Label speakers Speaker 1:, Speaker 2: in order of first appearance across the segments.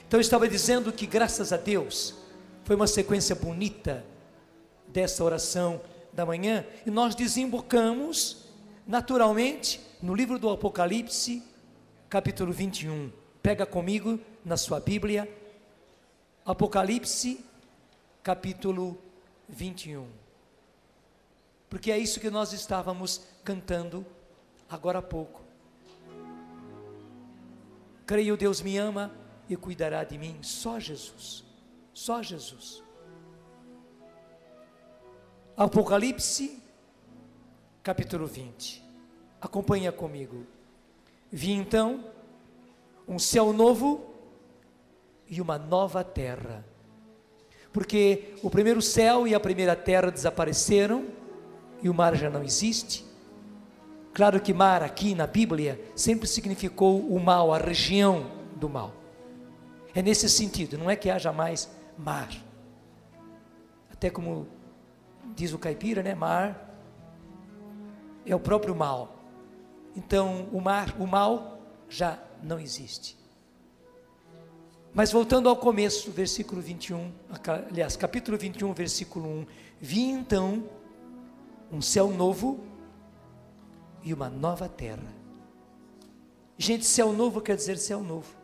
Speaker 1: Então eu estava dizendo que, graças a Deus, foi uma sequência bonita dessa oração da manhã, e nós desembocamos naturalmente no livro do Apocalipse, capítulo 21. Pega comigo na sua Bíblia, Apocalipse, capítulo 21. Porque é isso que nós estávamos cantando agora há pouco. Creio, Deus me ama e cuidará de mim. Só Jesus, só Jesus. Apocalipse, capítulo 20. Acompanha comigo. Vi então um céu novo e uma nova terra. Porque o primeiro céu e a primeira terra desapareceram e o mar já não existe. Claro que mar aqui na Bíblia sempre significou o mal, a região do mal. É nesse sentido, não é que haja mais mar. Até como diz o caipira, né? Mar é o próprio mal. Então o mar, o mal já não existe. Mas voltando ao começo, versículo 21, aliás, capítulo 21, versículo 1. Vi então um céu novo e uma nova terra. Gente, céu novo quer dizer céu novo.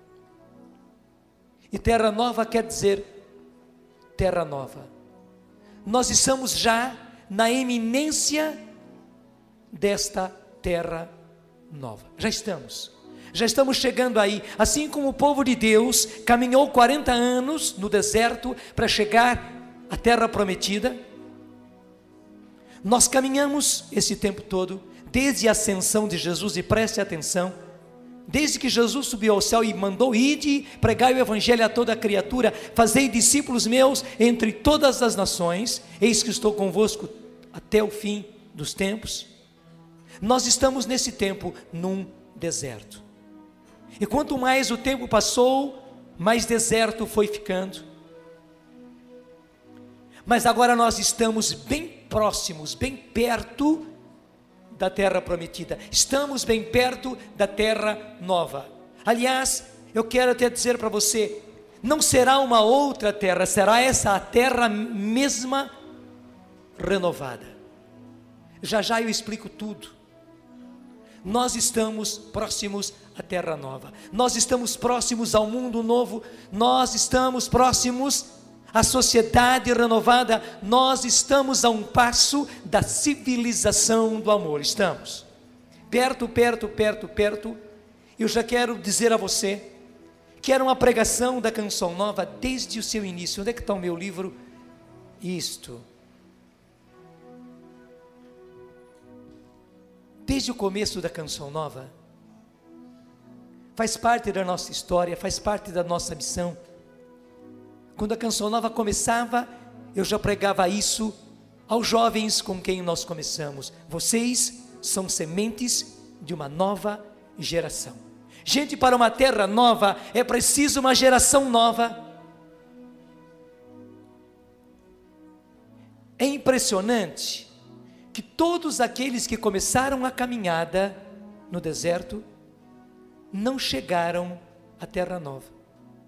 Speaker 1: E terra nova quer dizer terra nova. Nós estamos já na eminência desta terra nova. Já estamos chegando aí. Assim como o povo de Deus caminhou 40 anos no deserto para chegar à terra prometida, nós caminhamos esse tempo todo, desde a ascensão de Jesus, e preste atenção, desde que Jesus subiu ao céu e mandou: ide, pregai o evangelho a toda criatura, fazei discípulos meus entre todas as nações, eis que estou convosco até o fim dos tempos. Nós estamos nesse tempo num deserto, e quanto mais o tempo passou, mais deserto foi ficando. Mas agora nós estamos bem próximos, bem perto da terra prometida, estamos bem perto da terra nova. Aliás, eu quero até dizer para você, não será uma outra terra, será essa a terra mesma renovada. Já já eu explico tudo. Nós estamos próximos à terra nova, nós estamos próximos ao mundo novo, nós estamos próximos à sociedade renovada, nós estamos a um passo da civilização do amor. Estamos perto. Eu já quero dizer a você que era uma pregação da Canção Nova desde o seu início. Onde é que está o meu livro? Isto. Desde o começo da Canção Nova, faz parte da nossa história, faz parte da nossa missão. Quando a Canção Nova começava, eu já pregava isso aos jovens com quem nós começamos. Vocês são sementes de uma nova geração. Gente, para uma terra nova é preciso uma geração nova. É impressionante que todos aqueles que começaram a caminhada no deserto não chegaram à terra nova.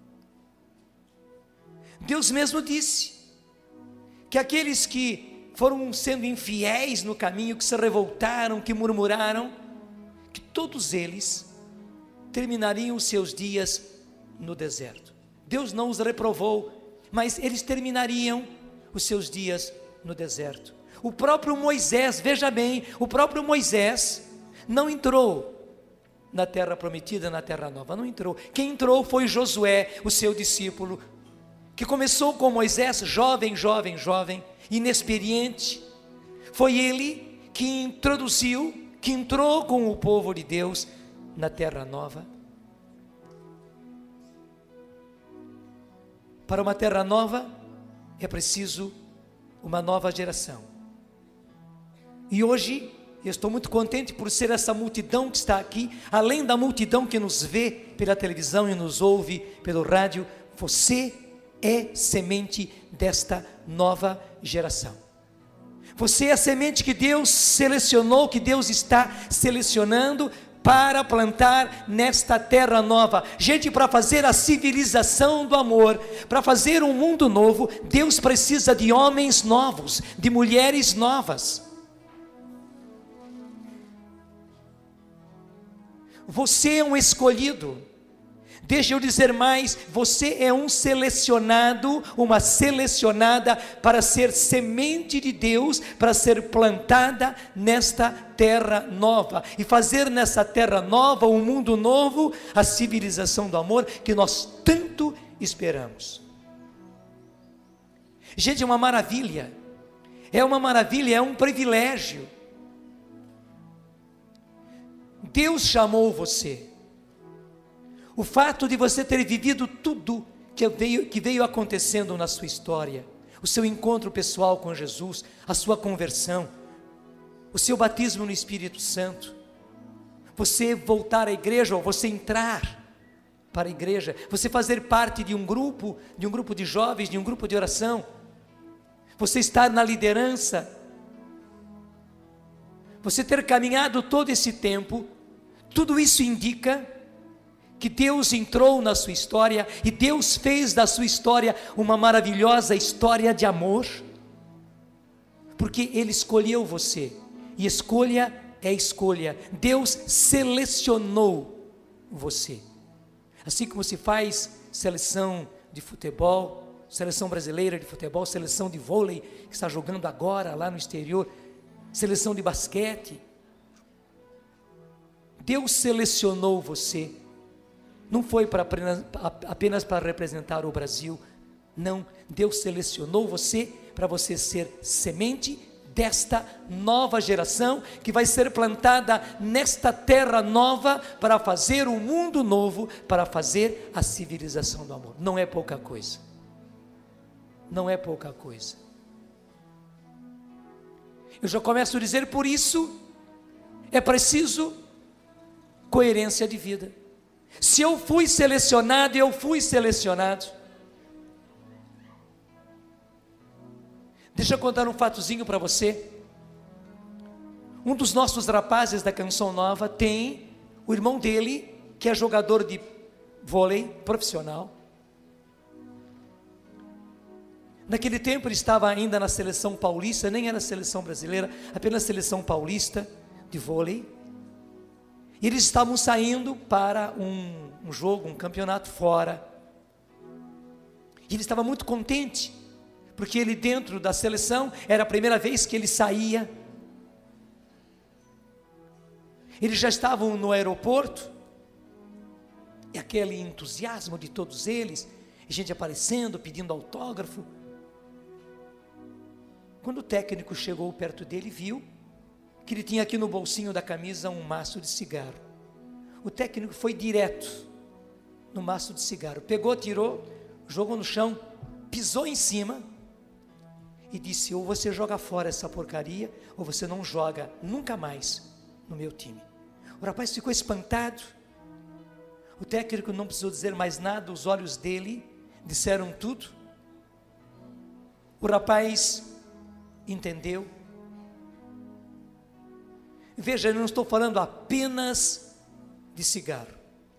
Speaker 1: Deus mesmo disse que aqueles que foram sendo infiéis no caminho, que se revoltaram, que murmuraram, que todos eles terminariam os seus dias no deserto. Deus não os reprovou, mas eles terminariam os seus dias no deserto. O próprio Moisés, veja bem, o próprio Moisés não entrou na terra prometida, na terra nova, não entrou. Quem entrou foi Josué, o seu discípulo, que começou com Moisés, jovem, inexperiente. Foi ele que introduziu, que entrou com o povo de Deus na terra nova. Para uma terra nova é preciso uma nova geração. E hoje eu estou muito contente por ser essa multidão que está aqui, além da multidão que nos vê pela televisão e nos ouve pelo rádio. Você é semente desta nova geração. Você é a semente que Deus selecionou, que Deus está selecionando para plantar nesta terra nova. Gente, para fazer a civilização do amor, para fazer um mundo novo, Deus precisa de homens novos, de mulheres novas. Você é um escolhido. Deixa eu dizer mais, você é um selecionado, uma selecionada para ser semente de Deus, para ser plantada nesta terra nova, e fazer nessa terra nova, um mundo novo, a civilização do amor que nós tanto esperamos. Gente, é uma maravilha, é um privilégio. Deus chamou você. O fato de você ter vivido tudo que veio acontecendo na sua história, o seu encontro pessoal com Jesus, a sua conversão, o seu batismo no Espírito Santo, você voltar à igreja, ou você entrar para a igreja, você fazer parte de um grupo de jovens, de um grupo de oração, você estar na liderança, você ter caminhado todo esse tempo, tudo isso indica que Deus entrou na sua história, e Deus fez da sua história uma maravilhosa história de amor, porque Ele escolheu você, e escolha é escolha. Deus selecionou você, assim como se faz seleção de futebol, seleção brasileira de futebol, seleção de vôlei, que está jogando agora lá no exterior, seleção de basquete. Deus selecionou você. Não foi apenas para representar o Brasil, não. Deus selecionou você para você ser semente desta nova geração, que vai ser plantada nesta terra nova, para fazer um mundo novo, para fazer a civilização do amor. Não é pouca coisa, não é pouca coisa. Eu já começo a dizer, por isso, é preciso coerência de vida. Se eu fui selecionado, eu fui selecionado. Deixa eu contar um fatozinho para você. Um dos nossos rapazes da Canção Nova tem o irmão dele, que é jogador de vôlei profissional. Naquele tempo ele estava ainda na seleção paulista, nem era seleção brasileira, apenas seleção paulista de vôlei. E eles estavam saindo para um jogo, um campeonato fora. E ele estava muito contente, porque ele, dentro da seleção, era a primeira vez que ele saía. Eles já estavam no aeroporto, e aquele entusiasmo de todos eles, e gente aparecendo, pedindo autógrafo. Quando o técnico chegou perto dele, viu que ele tinha aqui no bolsinho da camisa um maço de cigarro. O técnico foi direto no maço de cigarro, pegou, tirou, jogou no chão, pisou em cima e disse: ou você joga fora essa porcaria, ou você não joga nunca mais no meu time. O rapaz ficou espantado. O técnico não precisou dizer mais nada, os olhos dele disseram tudo. O rapaz entendeu. Veja, eu não estou falando apenas de cigarro,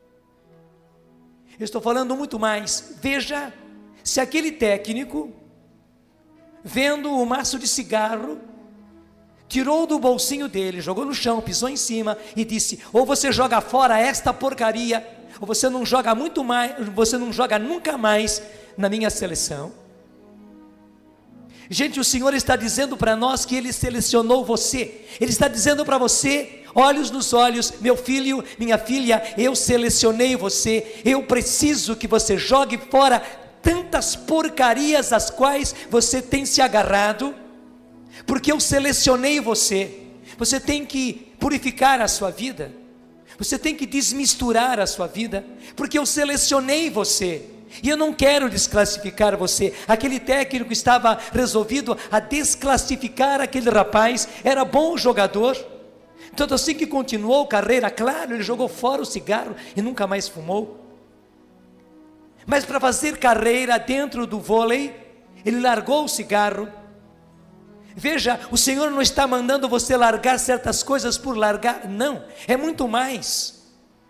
Speaker 1: eu estou falando muito mais. Veja, se aquele técnico, vendo o maço de cigarro, tirou do bolsinho dele, jogou no chão, pisou em cima e disse: ou você joga fora esta porcaria, ou você não joga muito mais, você não joga nunca mais na minha seleção. Gente, o Senhor está dizendo para nós que Ele selecionou você. Ele está dizendo para você, olhos nos olhos: meu filho, minha filha, eu selecionei você. Eu preciso que você jogue fora tantas porcarias às quais você tem se agarrado, porque eu selecionei você. Você tem que purificar a sua vida, você tem que desmisturar a sua vida, porque eu selecionei você. E eu não quero desclassificar você. Aquele técnico estava resolvido a desclassificar aquele rapaz. Era bom jogador. Então, assim que continuou a carreira, claro, ele jogou fora o cigarro e nunca mais fumou. Mas para fazer carreira dentro do vôlei, ele largou o cigarro, Veja, o Senhor não está mandando você largar certas coisas por largar, não, é muito mais.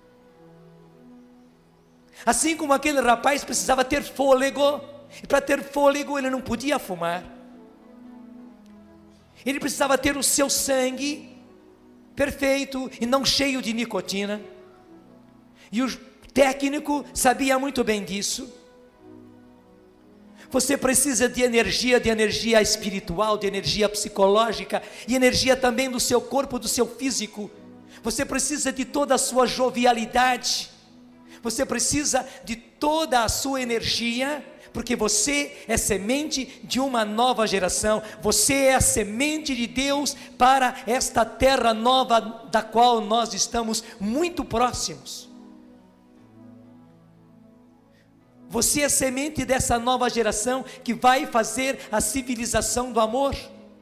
Speaker 1: Assim como aquele rapaz precisava ter fôlego, e para ter fôlego ele não podia fumar, ele precisava ter o seu sangue perfeito e não cheio de nicotina, e o técnico sabia muito bem disso. Você precisa de energia espiritual, de energia psicológica e energia também do seu corpo, do seu físico. Você precisa de toda a sua jovialidade, você precisa de toda a sua energia, porque você é semente de uma nova geração, você é a semente de Deus para esta terra nova da qual nós estamos muito próximos. Você é semente dessa nova geração que vai fazer a civilização do amor.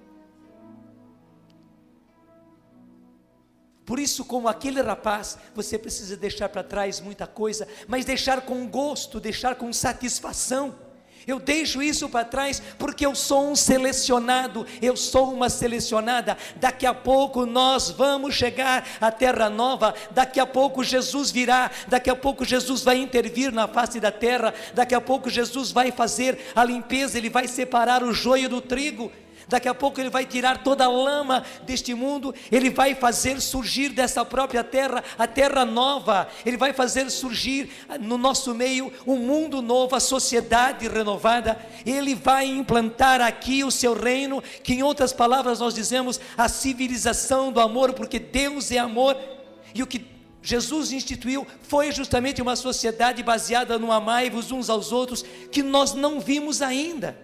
Speaker 1: Por isso, como aquele rapaz, você precisa deixar para trás muita coisa, mas deixar com gosto, deixar com satisfação. Eu deixo isso para trás porque eu sou um selecionado, eu sou uma selecionada. Daqui a pouco nós vamos chegar à terra nova, daqui a pouco Jesus virá, daqui a pouco Jesus vai intervir na face da terra, daqui a pouco Jesus vai fazer a limpeza, Ele vai separar o joio do trigo. Daqui a pouco Ele vai tirar toda a lama deste mundo, Ele vai fazer surgir dessa própria terra, a terra nova, Ele vai fazer surgir no nosso meio um mundo novo, a sociedade renovada, Ele vai implantar aqui o seu reino, que em outras palavras nós dizemos a civilização do amor, porque Deus é amor, e o que Jesus instituiu foi justamente uma sociedade baseada no amai-vos uns aos outros, que nós não vimos ainda.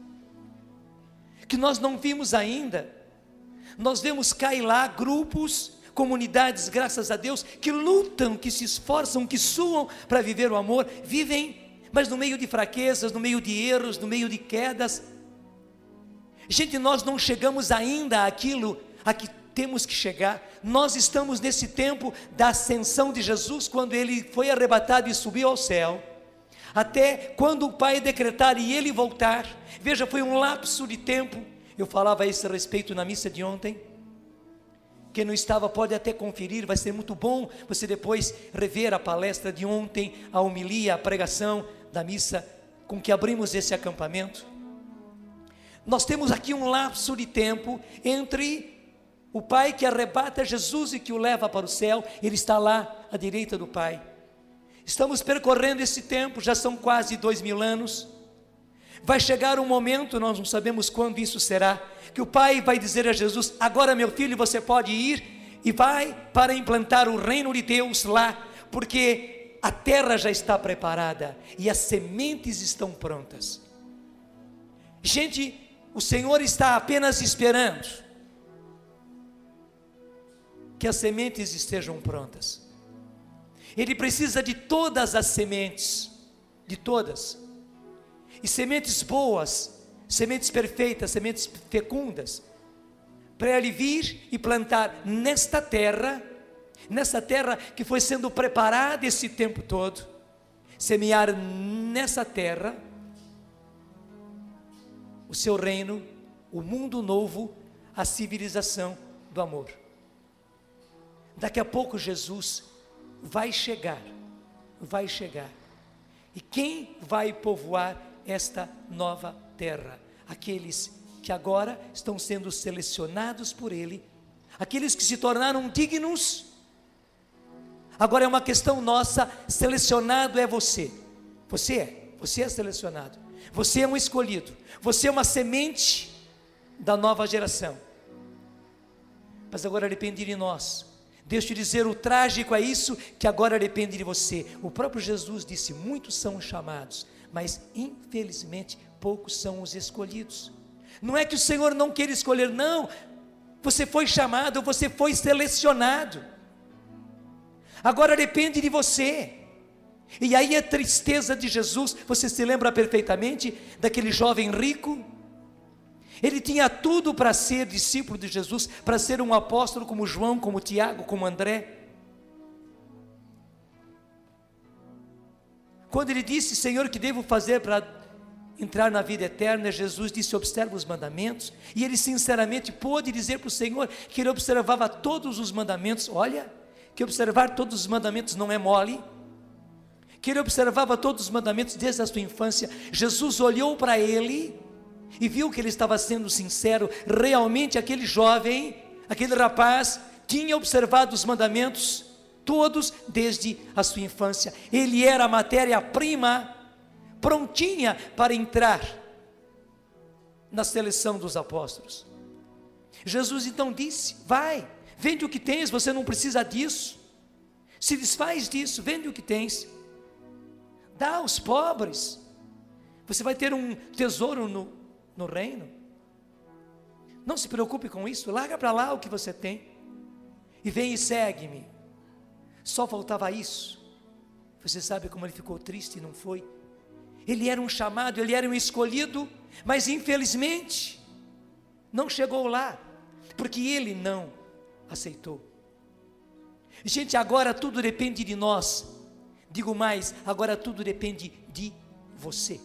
Speaker 1: Nós vemos cá e lá grupos, comunidades, graças a Deus, que lutam, que se esforçam, que suam para viver o amor, vivem, mas no meio de fraquezas, no meio de erros, no meio de quedas. Gente, nós não chegamos ainda àquilo a que temos que chegar. Nós estamos nesse tempo da ascensão de Jesus, quando Ele foi arrebatado e subiu ao céu, até quando o Pai decretar e Ele voltar. Veja, foi um lapso de tempo. Eu falava a esse respeito na missa de ontem. Quem não estava pode até conferir, vai ser muito bom você depois rever a palestra de ontem, a homilia, a pregação da missa com que abrimos esse acampamento. Nós temos aqui um lapso de tempo entre o Pai que arrebata Jesus e que o leva para o céu. Ele está lá à direita do Pai. Estamos percorrendo esse tempo, já são quase 2000 anos. Vai chegar um momento, nós não sabemos quando isso será, que o Pai vai dizer a Jesus: agora meu filho, você pode ir e vai para implantar o reino de Deus lá, porque a terra já está preparada e as sementes estão prontas. Gente, o Senhor está apenas esperando que as sementes estejam prontas. Ele precisa de todas as sementes, de todas, e sementes boas, sementes perfeitas, sementes fecundas, para Ele vir e plantar nesta terra que foi sendo preparada esse tempo todo, semear nessa terra o seu reino, o mundo novo, a civilização do amor. Daqui a pouco Jesus vai chegar, e quem vai povoar esta nova terra? Aqueles que agora estão sendo selecionados por Ele, aqueles que se tornaram dignos. Agora é uma questão nossa, selecionado é você, você é selecionado, você é um escolhido, você é uma semente da nova geração, mas agora depende de nós. Deixa eu te dizer, o trágico é isso, que agora depende de você. O próprio Jesus disse: muitos são os chamados, mas infelizmente poucos são os escolhidos. Não é que o Senhor não queira escolher, não, você foi chamado, você foi selecionado, agora depende de você. E aí a tristeza de Jesus, você se lembra perfeitamente daquele jovem rico? Ele tinha tudo para ser discípulo de Jesus, para ser um apóstolo como João, como Tiago, como André. Quando ele disse: Senhor, que devo fazer para entrar na vida eterna, Jesus disse: observa os mandamentos. E ele sinceramente pôde dizer para o Senhor que ele observava todos os mandamentos. Olha, que observar todos os mandamentos não é mole, que ele observava todos os mandamentos desde a sua infância. Jesus olhou para ele e viu que ele estava sendo sincero. Realmente aquele jovem, aquele rapaz, tinha observado os mandamentos todos desde a sua infância. Ele era a matéria-prima prontinha para entrar na seleção dos apóstolos. Jesus então disse: vai, vende o que tens, você não precisa disso, se desfaz disso, vende o que tens, dá aos pobres, você vai ter um tesouro no reino. Não se preocupe com isso, larga para lá o que você tem e vem e segue-me. Só faltava isso. Você sabe como ele ficou triste e não foi? Ele era um chamado, ele era um escolhido, mas infelizmente não chegou lá, porque ele não aceitou. Gente, agora tudo depende de nós. Digo mais, agora tudo depende de você,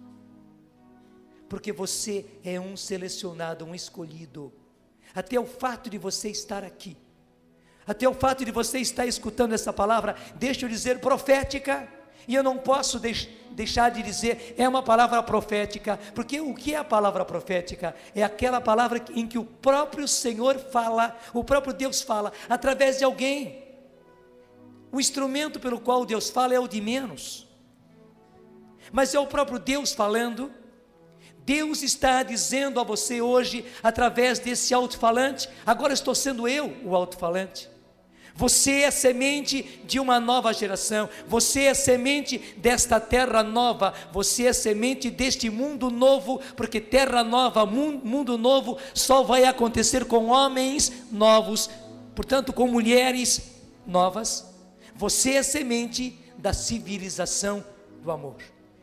Speaker 1: porque você é um selecionado, um escolhido. Até o fato de você estar aqui, até o fato de você estar escutando essa palavra, deixa eu dizer, profética, e eu não posso deixar de dizer, é uma palavra profética, porque o que é a palavra profética? É aquela palavra em que o próprio Senhor fala, o próprio Deus fala, através de alguém. O instrumento pelo qual Deus fala é o de menos, mas é o próprio Deus falando. Deus está dizendo a você hoje, através desse alto-falante, agora estou sendo eu o alto-falante. Você é semente de uma nova geração, você é semente desta terra nova, você é semente deste mundo novo, porque terra nova, mundo novo, só vai acontecer com homens novos, portanto com mulheres novas. Você é semente da civilização do amor.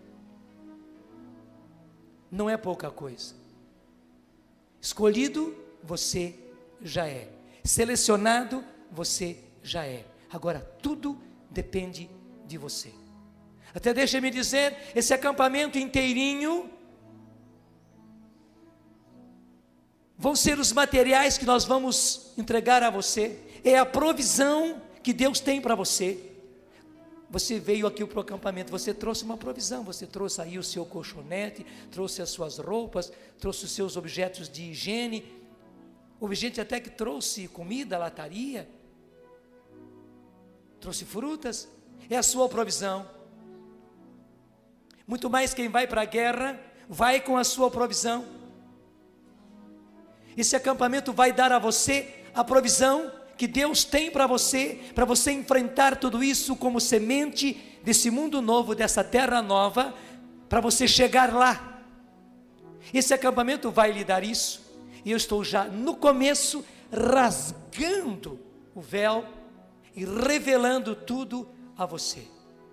Speaker 1: Não é pouca coisa. Escolhido, você já é. Selecionado, você já é. Agora tudo depende de você. Até deixa-me dizer, esse acampamento inteirinho vão ser os materiais que nós vamos entregar a você. É a provisão que Deus tem para você. Você veio aqui para o acampamento, você trouxe uma provisão, você trouxe aí o seu colchonete, trouxe as suas roupas, trouxe os seus objetos de higiene. Houve gente até que trouxe comida, lataria, trouxe frutas, é a sua provisão. Muito mais quem vai para a guerra, vai com a sua provisão. Esse acampamento vai dar a você a provisão que Deus tem para você enfrentar tudo isso como semente desse mundo novo, dessa terra nova, para você chegar lá. Esse acampamento vai lhe dar isso, e eu estou já no começo, rasgando o véu e revelando tudo a você.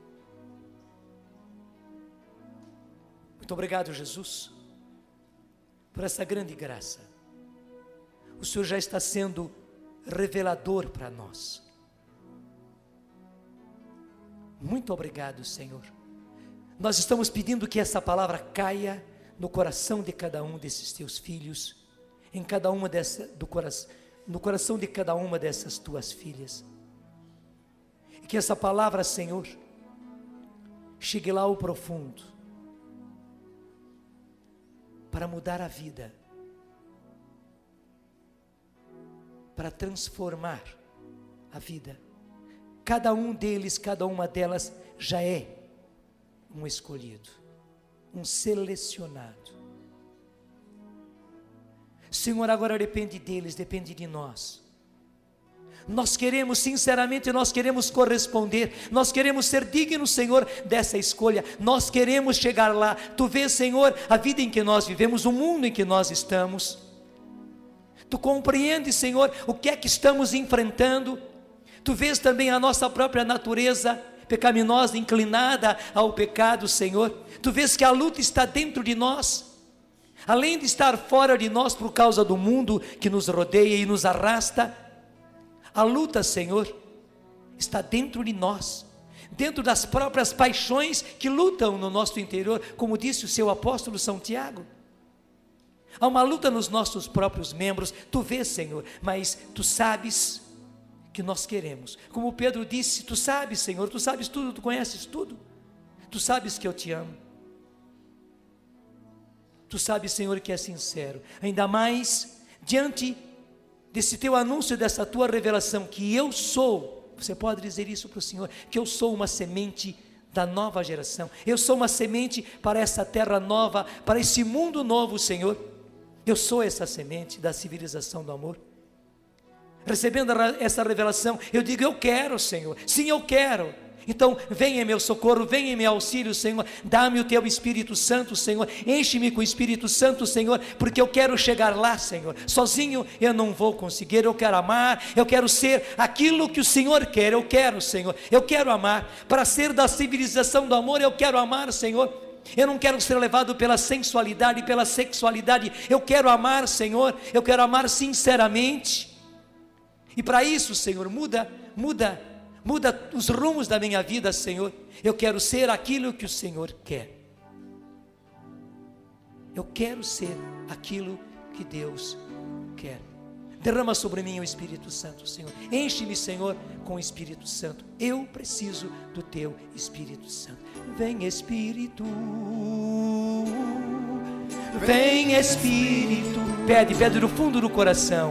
Speaker 1: Muito obrigado, Jesus, por essa grande graça. O Senhor já está sendo revelador para nós. Muito obrigado, Senhor. Nós estamos pedindo que essa palavra caia no coração de cada um desses teus filhos, em cada uma no coração de cada uma dessas tuas filhas, e que essa palavra, Senhor, chegue lá ao profundo, para mudar a vida, para transformar a vida. Cada um deles, cada uma delas já é um escolhido, um selecionado. Senhor, agora depende deles, depende de nós. Nós queremos, sinceramente, nós queremos corresponder, nós queremos ser dignos, Senhor, dessa escolha, nós queremos chegar lá. Tu vês, Senhor, a vida em que nós vivemos, o mundo em que nós estamos. Tu compreendes, Senhor, o que é que estamos enfrentando. Tu vês também a nossa própria natureza pecaminosa, inclinada ao pecado, Senhor. Tu vês que a luta está dentro de nós, além de estar fora de nós por causa do mundo que nos rodeia e nos arrasta. A luta, Senhor, está dentro de nós. dentro das próprias paixões que lutam no nosso interior, como disse o seu apóstolo São Tiago. Há uma luta nos nossos próprios membros, tu vês, Senhor, mas tu sabes que nós queremos. Como Pedro disse, tu sabes, Senhor, tu sabes tudo, tu conheces tudo. Tu sabes que eu te amo. Tu sabes, Senhor, que é sincero. Ainda mais diante desse teu anúncio, dessa tua revelação, que eu sou, você pode dizer isso para o Senhor, que eu sou uma semente da nova geração. Eu sou uma semente para essa terra nova, para esse mundo novo, Senhor. Eu sou essa semente da civilização do amor. Recebendo essa revelação, eu digo, eu quero, Senhor. Sim, eu quero. Então, venha em meu socorro, venha em meu auxílio, Senhor. Dá-me o teu Espírito Santo, Senhor. Enche-me com o Espírito Santo, Senhor, porque eu quero chegar lá, Senhor. Sozinho eu não vou conseguir. Eu quero amar, eu quero ser aquilo que o Senhor quer. Eu quero, Senhor. Eu quero amar. Para ser da civilização do amor, eu quero amar, Senhor. Eu não quero ser levado pela sensualidade, pela sexualidade. Eu quero amar, Senhor. Eu quero amar sinceramente. E para isso, Senhor, muda os rumos da minha vida, Senhor. Eu quero ser aquilo que o Senhor quer. Eu quero ser aquilo que Deus quer. Derrama sobre mim o Espírito Santo, Senhor. Enche-me, Senhor, com o Espírito Santo. Eu preciso do teu Espírito Santo. Vem, Espírito. Vem, Espírito. Pede do fundo do coração.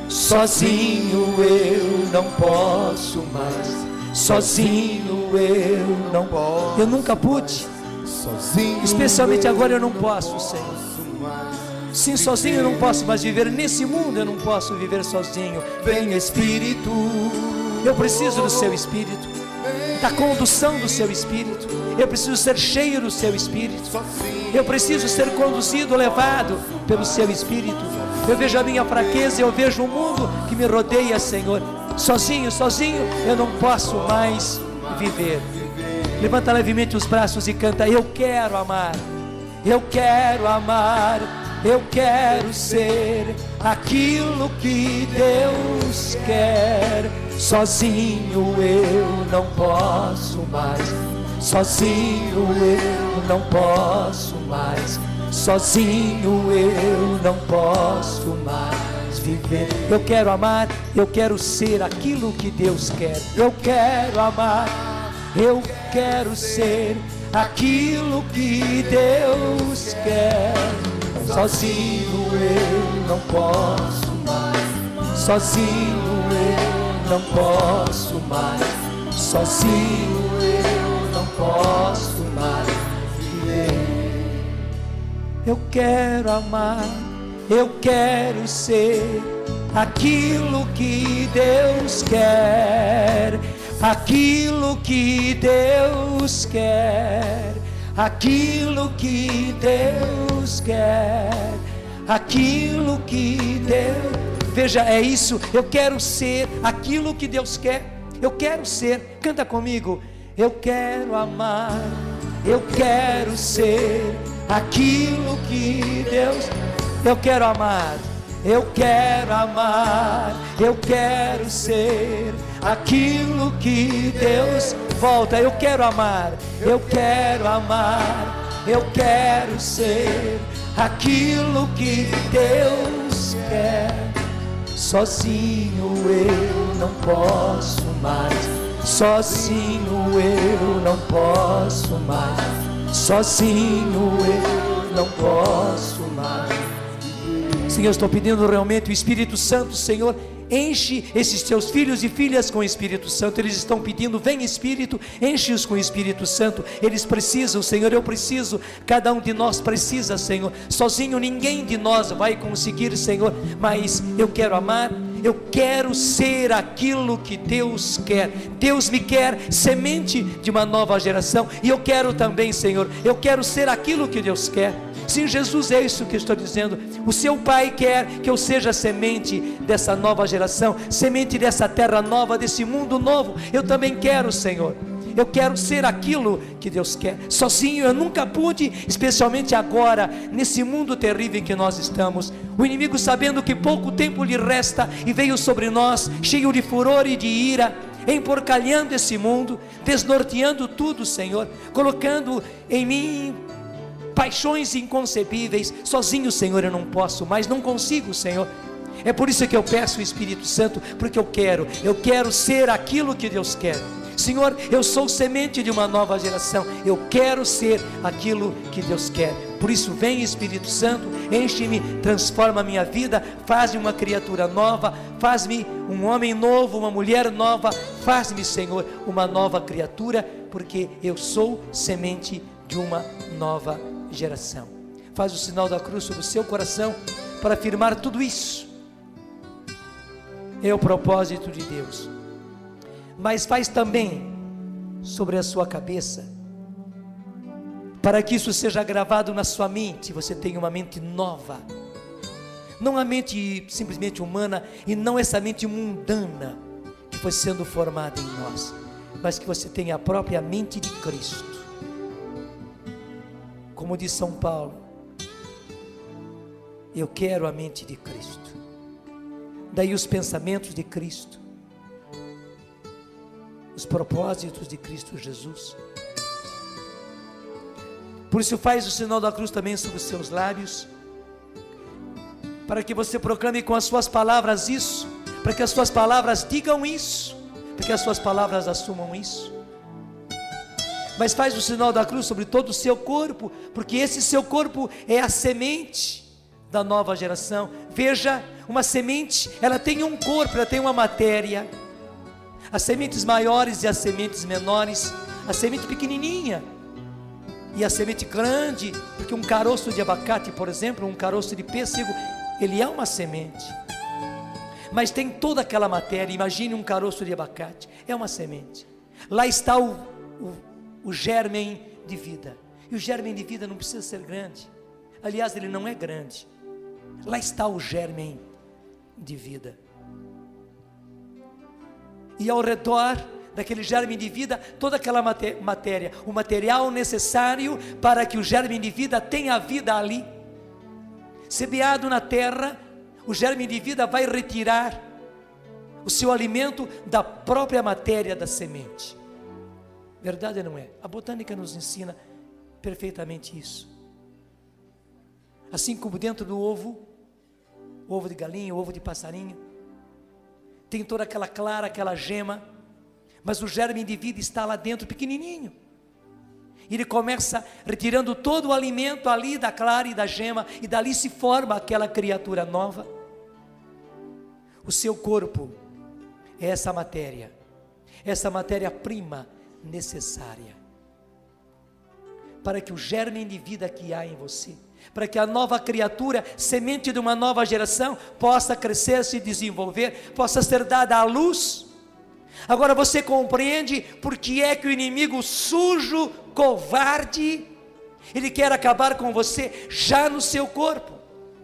Speaker 1: Sozinho eu não posso mais. Sozinho eu não posso. Eu nunca pude. Sozinho. Especialmente agora eu não posso, Senhor. Sim, sozinho eu não posso mais viver. Nesse mundo eu não posso viver sozinho. Vem, Espírito. Eu preciso do seu Espírito, da condução do seu Espírito. Eu preciso ser cheio do seu Espírito. Eu preciso ser conduzido, levado pelo seu Espírito. Eu vejo a minha fraqueza, eu vejo o mundo que me rodeia, Senhor. Sozinho eu não posso mais viver. Levanta levemente os braços e canta. Eu quero amar, eu quero amar. Eu quero ser aquilo que Deus quer. Sozinho eu não posso mais. Sozinho eu não posso mais. Sozinho eu não posso mais viver. Eu quero amar, eu quero ser aquilo que Deus quer. Eu quero amar, eu quero ser aquilo que Deus quer. Sozinho eu não posso mais. Sozinho eu não posso mais. Sozinho eu não posso mais viver. Eu quero amar, eu quero ser aquilo que Deus quer. Aquilo que Deus quer. Aquilo que Deus quer, aquilo que Deus... Veja, é isso, eu quero ser aquilo que Deus quer. Eu quero ser, canta comigo. Eu quero amar, eu quero ser aquilo que Deus... Eu quero amar, eu quero amar, eu quero ser aquilo que Deus... Volta, eu quero amar, eu quero amar, eu quero ser aquilo que Deus quer. Sozinho eu não posso mais. Sozinho eu não posso mais. Sozinho eu não posso mais. Senhor, eu estou pedindo realmente o Espírito Santo, Senhor. Enche esses teus filhos e filhas com o Espírito Santo. Eles estão pedindo, vem Espírito, enche-os com o Espírito Santo. Eles precisam, Senhor, eu preciso, cada um de nós precisa, Senhor. Sozinho ninguém de nós vai conseguir, Senhor, mas eu quero amar, eu quero ser aquilo que Deus quer. Deus me quer semente de uma nova geração, e eu quero também, Senhor, eu quero ser aquilo que Deus quer. Sim, Jesus, é isso que eu estou dizendo. O seu Pai quer que eu seja semente dessa nova geração, semente dessa terra nova, desse mundo novo. Eu também quero, Senhor. Eu quero ser aquilo que Deus quer. Sozinho eu nunca pude, especialmente agora, nesse mundo terrível em que nós estamos. O inimigo, sabendo que pouco tempo lhe resta, e veio sobre nós, cheio de furor e de ira, emporcalhando esse mundo, desnorteando tudo, Senhor, colocando em mim paixões inconcebíveis. Sozinho, Senhor, eu não posso mais, não consigo, Senhor. É por isso que eu peço o Espírito Santo, porque eu quero ser aquilo que Deus quer. Senhor, eu sou semente de uma nova geração, eu quero ser aquilo que Deus quer. Por isso, vem Espírito Santo, enche-me, transforma a minha vida, faz-me uma criatura nova, faz-me um homem novo, uma mulher nova, faz-me, Senhor, uma nova criatura, porque eu sou semente de uma nova geração. Faz o sinal da cruz sobre o seu coração, para afirmar tudo isso. É o propósito de Deus. Mas faz também sobre a sua cabeça, para que isso seja gravado na sua mente. Você tenha uma mente nova, não a mente simplesmente humana, e não essa mente mundana que foi sendo formada em nós, mas que você tenha a própria mente de Cristo. Como diz São Paulo, eu quero a mente de Cristo. Daí os pensamentos de Cristo, os propósitos de Cristo Jesus. Por isso faz o sinal da cruz também sobre os seus lábios, para que você proclame com as suas palavras isso, para que as suas palavras digam isso, para que as suas palavras assumam isso. Mas faz o sinal da cruz sobre todo o seu corpo, porque esse seu corpo é a semente da nova geração. Veja, uma semente, ela tem um corpo, ela tem uma matéria. As sementes maiores e as sementes menores, a semente pequenininha e a semente grande, porque um caroço de abacate, por exemplo, um caroço de pêssego, ele é uma semente, mas tem toda aquela matéria. Imagine um caroço de abacate, é uma semente. Lá está o germen de vida, e o germen de vida não precisa ser grande, aliás, ele não é grande. Lá está o germen de vida, e ao redor daquele germe de vida, toda aquela matéria, o material necessário para que o germe de vida tenha vida ali. Semeado na terra, o germe de vida vai retirar o seu alimento da própria matéria da semente. Verdade ou não é? A botânica nos ensina perfeitamente isso. Assim como dentro do ovo de galinha, ovo de passarinho, tem toda aquela clara, aquela gema, mas o germe de vida está lá dentro, pequenininho. Ele começa retirando todo o alimento ali da clara e da gema, e dali se forma aquela criatura nova. O seu corpo é essa matéria-prima necessária para que o germe de vida que há em você, para que a nova criatura, semente de uma nova geração, possa crescer, se desenvolver, possa ser dada à luz. Agora você compreende por que é que o inimigo sujo, covarde, ele quer acabar com você já no seu corpo.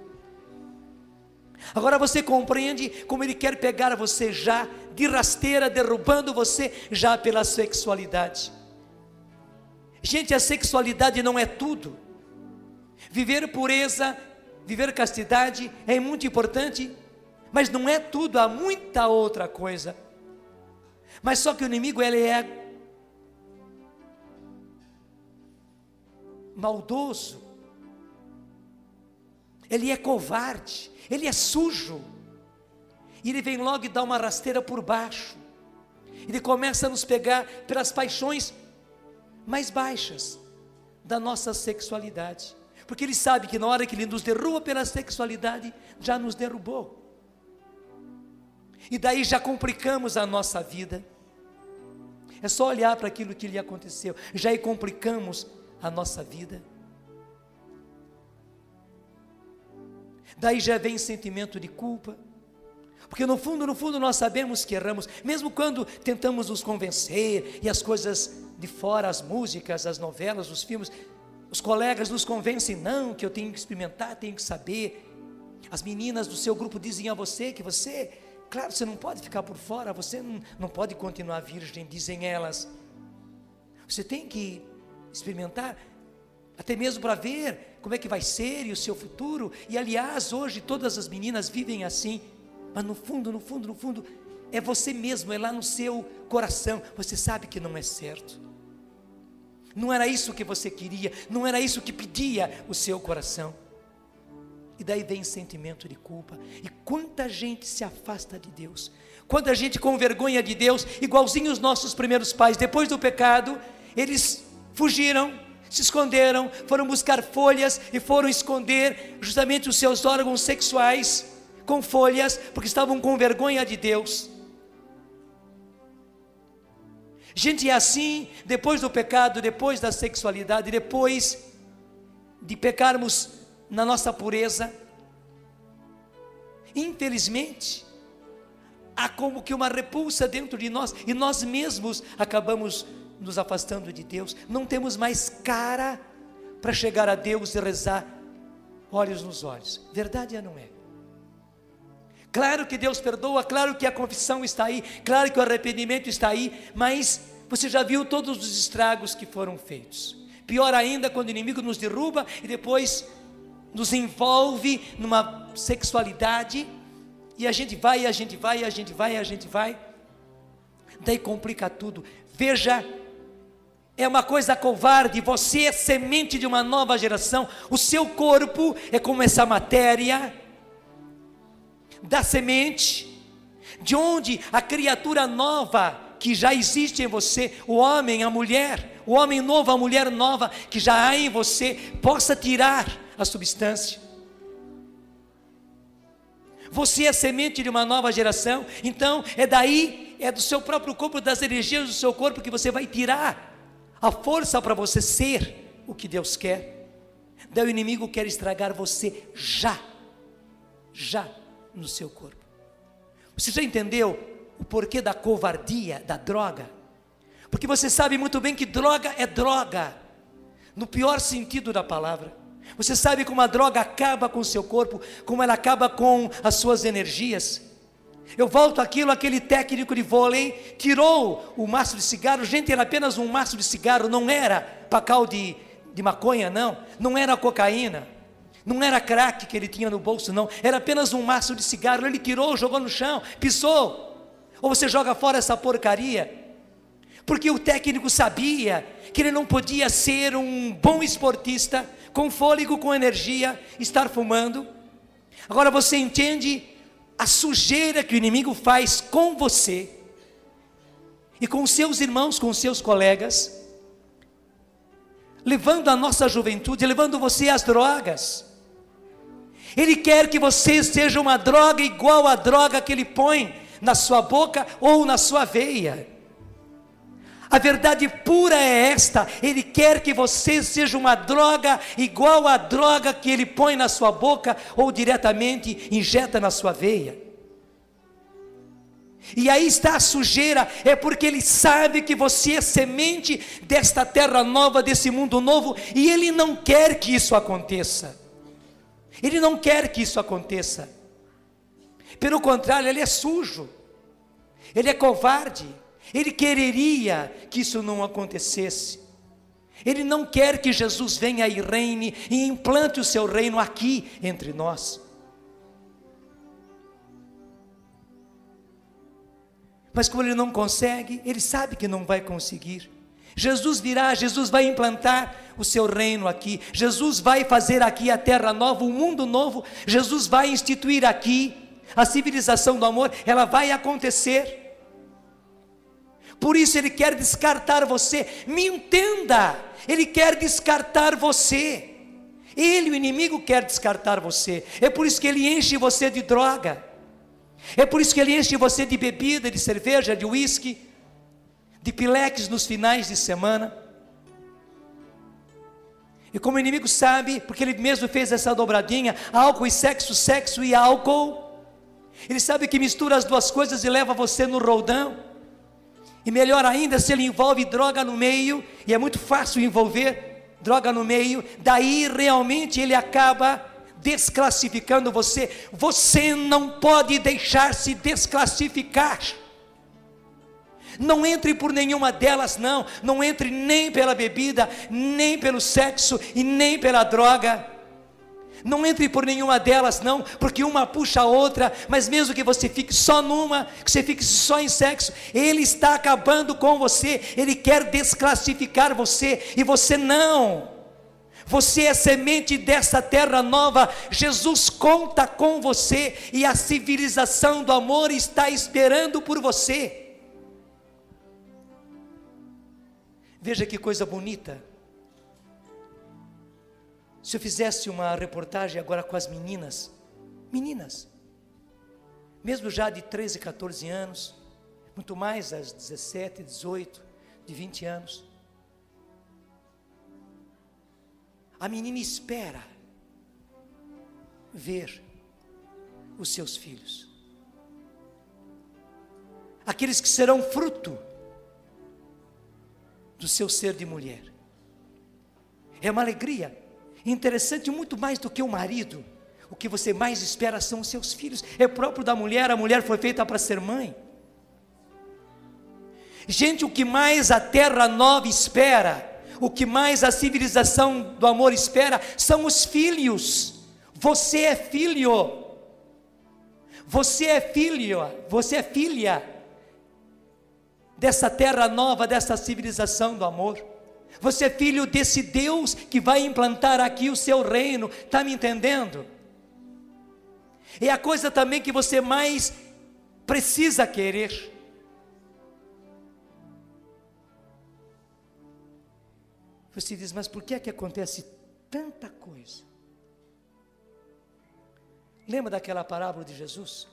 Speaker 1: Agora você compreende como ele quer pegar você já de rasteira, derrubando você já pela sexualidade. Gente, a sexualidade não é tudo. Viver pureza, viver castidade é muito importante, mas não é tudo, há muita outra coisa. Mas só que o inimigo, ele é maldoso, ele é covarde, ele é sujo, e ele vem logo e dá uma rasteira por baixo. Ele começa a nos pegar pelas paixões mais baixas da nossa sexualidade, porque ele sabe que na hora que ele nos derruba pela sexualidade, já nos derrubou, e daí já complicamos a nossa vida. É só olhar para aquilo que lhe aconteceu, já aí complicamos a nossa vida. Daí já vem sentimento de culpa, porque no fundo nós sabemos que erramos, mesmo quando tentamos nos convencer, e as coisas de fora, as músicas, as novelas, os filmes, os colegas nos convencem, não, que eu tenho que experimentar, tenho que saber. As meninas do seu grupo dizem a você que você, claro, você não pode ficar por fora, você não pode continuar virgem, dizem elas. Você tem que experimentar, até mesmo para ver como é que vai ser e o seu futuro. E aliás, hoje todas as meninas vivem assim, mas no fundo, é você mesmo, é lá no seu coração, você sabe que não é certo. Não era isso que você queria, não era isso que pedia o seu coração. E daí vem sentimento de culpa. E quanta gente se afasta de Deus, quanta gente com vergonha de Deus, igualzinho os nossos primeiros pais. Depois do pecado, eles fugiram, se esconderam, foram buscar folhas e foram esconder justamente os seus órgãos sexuais com folhas, porque estavam com vergonha de Deus. Gente, é assim, depois do pecado, depois da sexualidade, depois de pecarmos na nossa pureza, infelizmente, há como que uma repulsa dentro de nós, e nós mesmos acabamos nos afastando de Deus. Não temos mais cara para chegar a Deus e rezar olhos nos olhos. Verdade ou não é? Claro que Deus perdoa, claro que a confissão está aí, claro que o arrependimento está aí, mas você já viu todos os estragos que foram feitos. Pior ainda quando o inimigo nos derruba e depois nos envolve numa sexualidade, e a gente vai, daí complica tudo. Veja, é uma coisa covarde. Você é semente de uma nova geração. O seu corpo é como essa matéria da semente, de onde a criatura nova que já existe em você, o homem, a mulher, o homem novo, a mulher nova que já há em você, possa tirar a substância. Você é semente de uma nova geração. Então é daí, é do seu próprio corpo, das energias do seu corpo, que você vai tirar a força para você ser o que Deus quer. Daí o inimigo quer estragar você já no seu corpo. Você já entendeu o porquê da covardia, da droga? Porque você sabe muito bem que droga é droga, no pior sentido da palavra. Você sabe como a droga acaba com o seu corpo, como ela acaba com as suas energias. Eu volto aquele técnico de vôlei tirou o maço de cigarro. Gente, era apenas um maço de cigarro, não era pacal de maconha, não era cocaína, não era crack que ele tinha no bolso, não, era apenas um maço de cigarro. Ele tirou, jogou no chão, pisou. Ou você joga fora essa porcaria, porque o técnico sabia que ele não podia ser um bom esportista, com fôlego, com energia, estar fumando. Agora você entende a sujeira que o inimigo faz com você, e com seus irmãos, com seus colegas, levando a nossa juventude, levando você às drogas. Ele quer que você seja uma droga igual à droga que ele põe na sua boca ou na sua veia. A verdade pura é esta: ele quer que você seja uma droga igual à droga que ele põe na sua boca ou diretamente injeta na sua veia. E aí está a sujeira, é porque ele sabe que você é semente desta terra nova, desse mundo novo, e ele não quer que isso aconteça. Ele não quer que isso aconteça. Pelo contrário, ele é sujo, ele é covarde. Ele quereria que isso não acontecesse. Ele não quer que Jesus venha e reine e implante o seu reino aqui entre nós. Mas como ele não consegue, ele sabe que não vai conseguir. Jesus virá, Jesus vai implantar o seu reino aqui. Jesus vai fazer aqui a terra nova, o mundo novo. Jesus vai instituir aqui a civilização do amor. Ela vai acontecer. Por isso ele quer descartar você. Me entenda, ele quer descartar você. Ele, o inimigo, quer descartar você. É por isso que ele enche você de droga. É por isso que ele enche você de bebida, de cerveja, de uísque, de pileques nos finais de semana. E como o inimigo sabe, porque ele mesmo fez essa dobradinha, álcool e sexo, sexo e álcool, ele sabe que mistura as duas coisas e leva você no roldão. E melhor ainda, se ele envolve droga no meio, e é muito fácil envolver droga no meio, daí realmente ele acaba desclassificando você. Você não pode deixar se desclassificar. Não entre por nenhuma delas, não entre nem pela bebida, nem pelo sexo e nem pela droga. Não entre por nenhuma delas não, porque uma puxa a outra, mas mesmo que você fique só numa, que você fique só em sexo, ele está acabando com você, ele quer desclassificar você, e você não. Você é semente dessa terra nova, Jesus conta com você, e a civilização do amor está esperando por você. Veja que coisa bonita. Se eu fizesse uma reportagem agora com as meninas, mesmo já de 13, 14 anos, muito mais as 17, 18, de 20 anos, a menina espera ver os seus filhos, aqueles que serão fruto do seu ser de mulher. É uma alegria interessante, muito mais do que o marido. O que você mais espera são os seus filhos. É próprio da mulher, a mulher foi feita para ser mãe. Gente, o que mais a terra nova espera, o que mais a civilização do amor espera, são os filhos. Você é filho, você é filho, você é filha dessa terra nova, dessa civilização do amor. Você é filho desse Deus que vai implantar aqui o seu reino, está me entendendo? É a coisa também que você mais precisa querer. Você diz, mas por que é que acontece tanta coisa? Lembra daquela parábola de Jesus?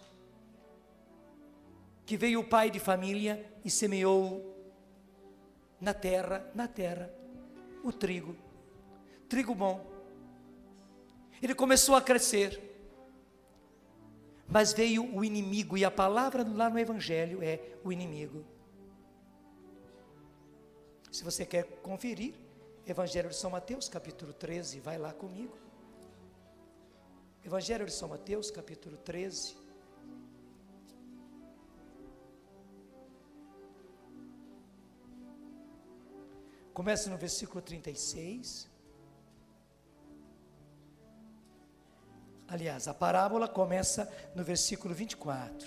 Speaker 1: Que veio o pai de família e semeou na terra, o trigo bom. Ele começou a crescer, mas veio o inimigo, e a palavra lá no Evangelho é o inimigo. Se você quer conferir, Evangelho de São Mateus, capítulo 13, vai lá comigo. Evangelho de São Mateus, capítulo 13. Começa no versículo 36. Aliás, a parábola começa no versículo 24.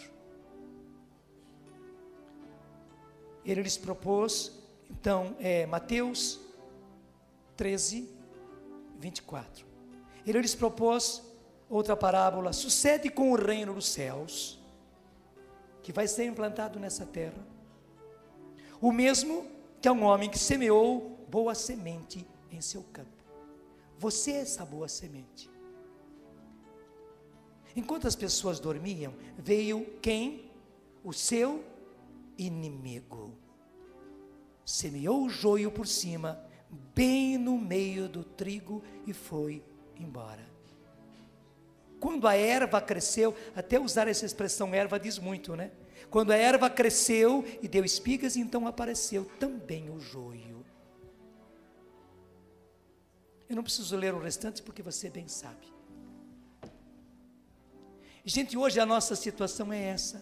Speaker 1: Ele lhes propôs, então, Mateus 13, 24. Ele lhes propôs outra parábola. Sucede com o reino dos céus, que vai ser implantado nessa terra, o mesmo que é um homem que semeou boa semente em seu campo. Você é essa boa semente. Enquanto as pessoas dormiam, veio quem? O seu inimigo. Semeou o joio por cima, bem no meio do trigo, e foi embora. Quando a erva cresceu, até usar essa expressão erva diz muito, né? Quando a erva cresceu e deu espigas, então apareceu também o joio. Eu não preciso ler o restante porque você bem sabe. Gente, hoje a nossa situação é essa.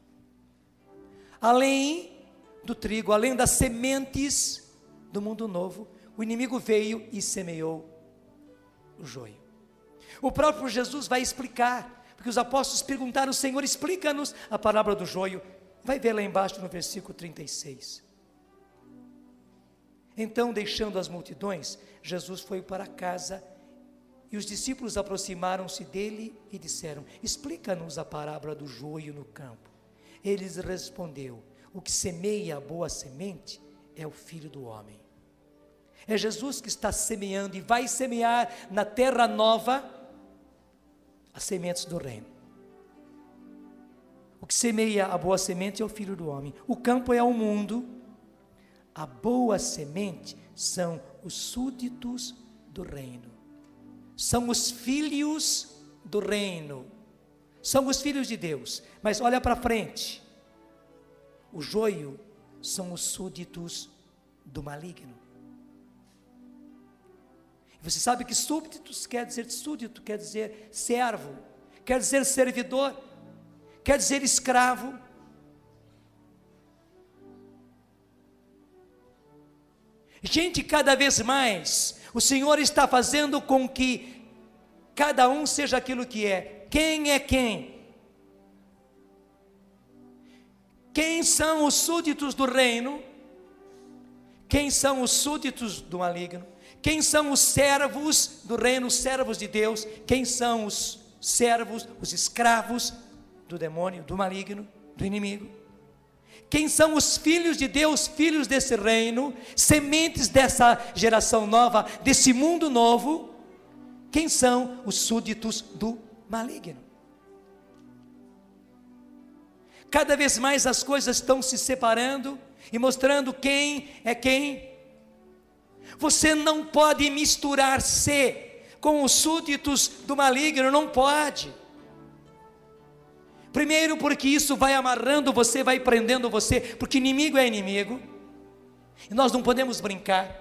Speaker 1: Além do trigo, além das sementes do mundo novo, o inimigo veio e semeou o joio. O próprio Jesus vai explicar, porque os apóstolos perguntaram: Senhor, explica-nos a parábola do joio. Vai ver lá embaixo no versículo 36. Então, deixando as multidões, Jesus foi para casa, e os discípulos aproximaram-se dele e disseram: explica-nos a parábola do joio no campo. Ele lhes respondeu: o que semeia a boa semente é o Filho do Homem. É Jesus que está semeando e vai semear na terra nova as sementes do reino. O que semeia a boa semente é o Filho do Homem. O campo é o mundo. A boa semente são os súditos do reino. São os filhos do reino. São os filhos de Deus. Mas olha para frente. O joio são os súditos do maligno. Você sabe que súditos quer dizer súdito, quer dizer servo, quer dizer servidor, quer dizer escravo. Gente, cada vez mais o Senhor está fazendo com que cada um seja aquilo que é. Quem é quem? Quem são os súditos do reino? Quem são os súditos do maligno? Quem são os servos do reino, os servos de Deus? Quem são os servos, os escravos do demônio, do maligno, do inimigo? Quem são os filhos de Deus, filhos desse reino, sementes dessa geração nova, desse mundo novo? Quem são os súditos do maligno? Cada vez mais as coisas estão se separando e mostrando quem é quem. Você não pode misturar-se com os súditos do maligno, não pode. Primeiro porque isso vai amarrando você, vai prendendo você, porque inimigo é inimigo, e nós não podemos brincar.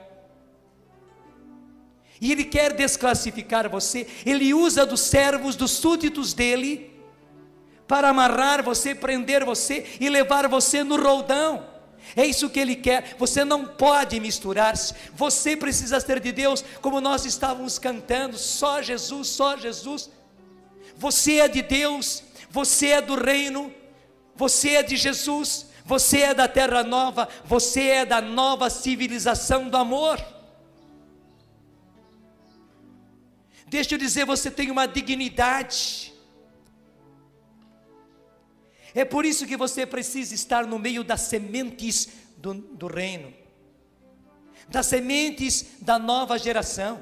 Speaker 1: E ele quer desclassificar você, ele usa dos servos, dos súditos dele, para amarrar você, prender você e levar você no roldão. É isso que ele quer. Você não pode misturar-se, você precisa ser de Deus, como nós estávamos cantando, só Jesus, só Jesus. Você é de Deus, você é do reino, você é de Jesus, você é da terra nova, você é da nova civilização do amor. Deixa eu dizer, você tem uma dignidade. É por isso que você precisa estar no meio das sementes do reino, das sementes da nova geração.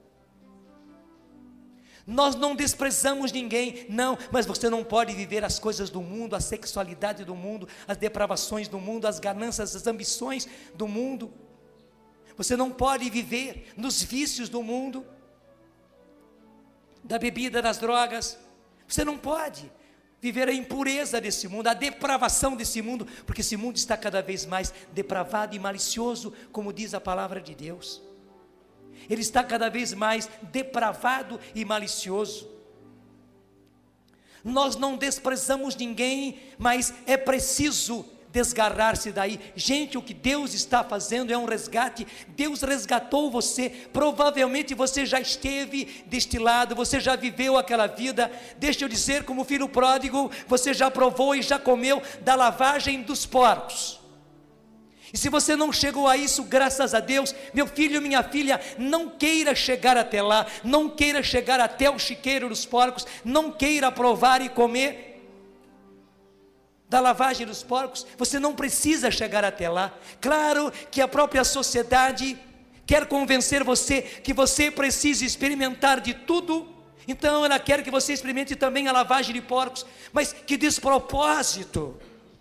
Speaker 1: Nós não desprezamos ninguém, não, mas você não pode viver as coisas do mundo, a sexualidade do mundo, as depravações do mundo, as ganâncias, as ambições do mundo. Você não pode viver nos vícios do mundo, da bebida, das drogas. Você não pode viver a impureza desse mundo, a depravação desse mundo, porque esse mundo está cada vez mais depravado e malicioso, como diz a palavra de Deus. Ele está cada vez mais depravado e malicioso. Nós não desprezamos ninguém, mas é preciso desgarrar-se daí. Gente, o que Deus está fazendo é um resgate. Deus resgatou você. Provavelmente você já esteve deste lado, você já viveu aquela vida. Deixa eu dizer, como filho pródigo, você já provou e já comeu da lavagem dos porcos. E se você não chegou a isso, graças a Deus, meu filho, minha filha, não queira chegar até lá, não queira chegar até o chiqueiro dos porcos, não queira provar e comer da lavagem dos porcos. Você não precisa chegar até lá. Claro que a própria sociedade quer convencer você que você precisa experimentar de tudo, então ela quer que você experimente também a lavagem de porcos, mas que despropósito!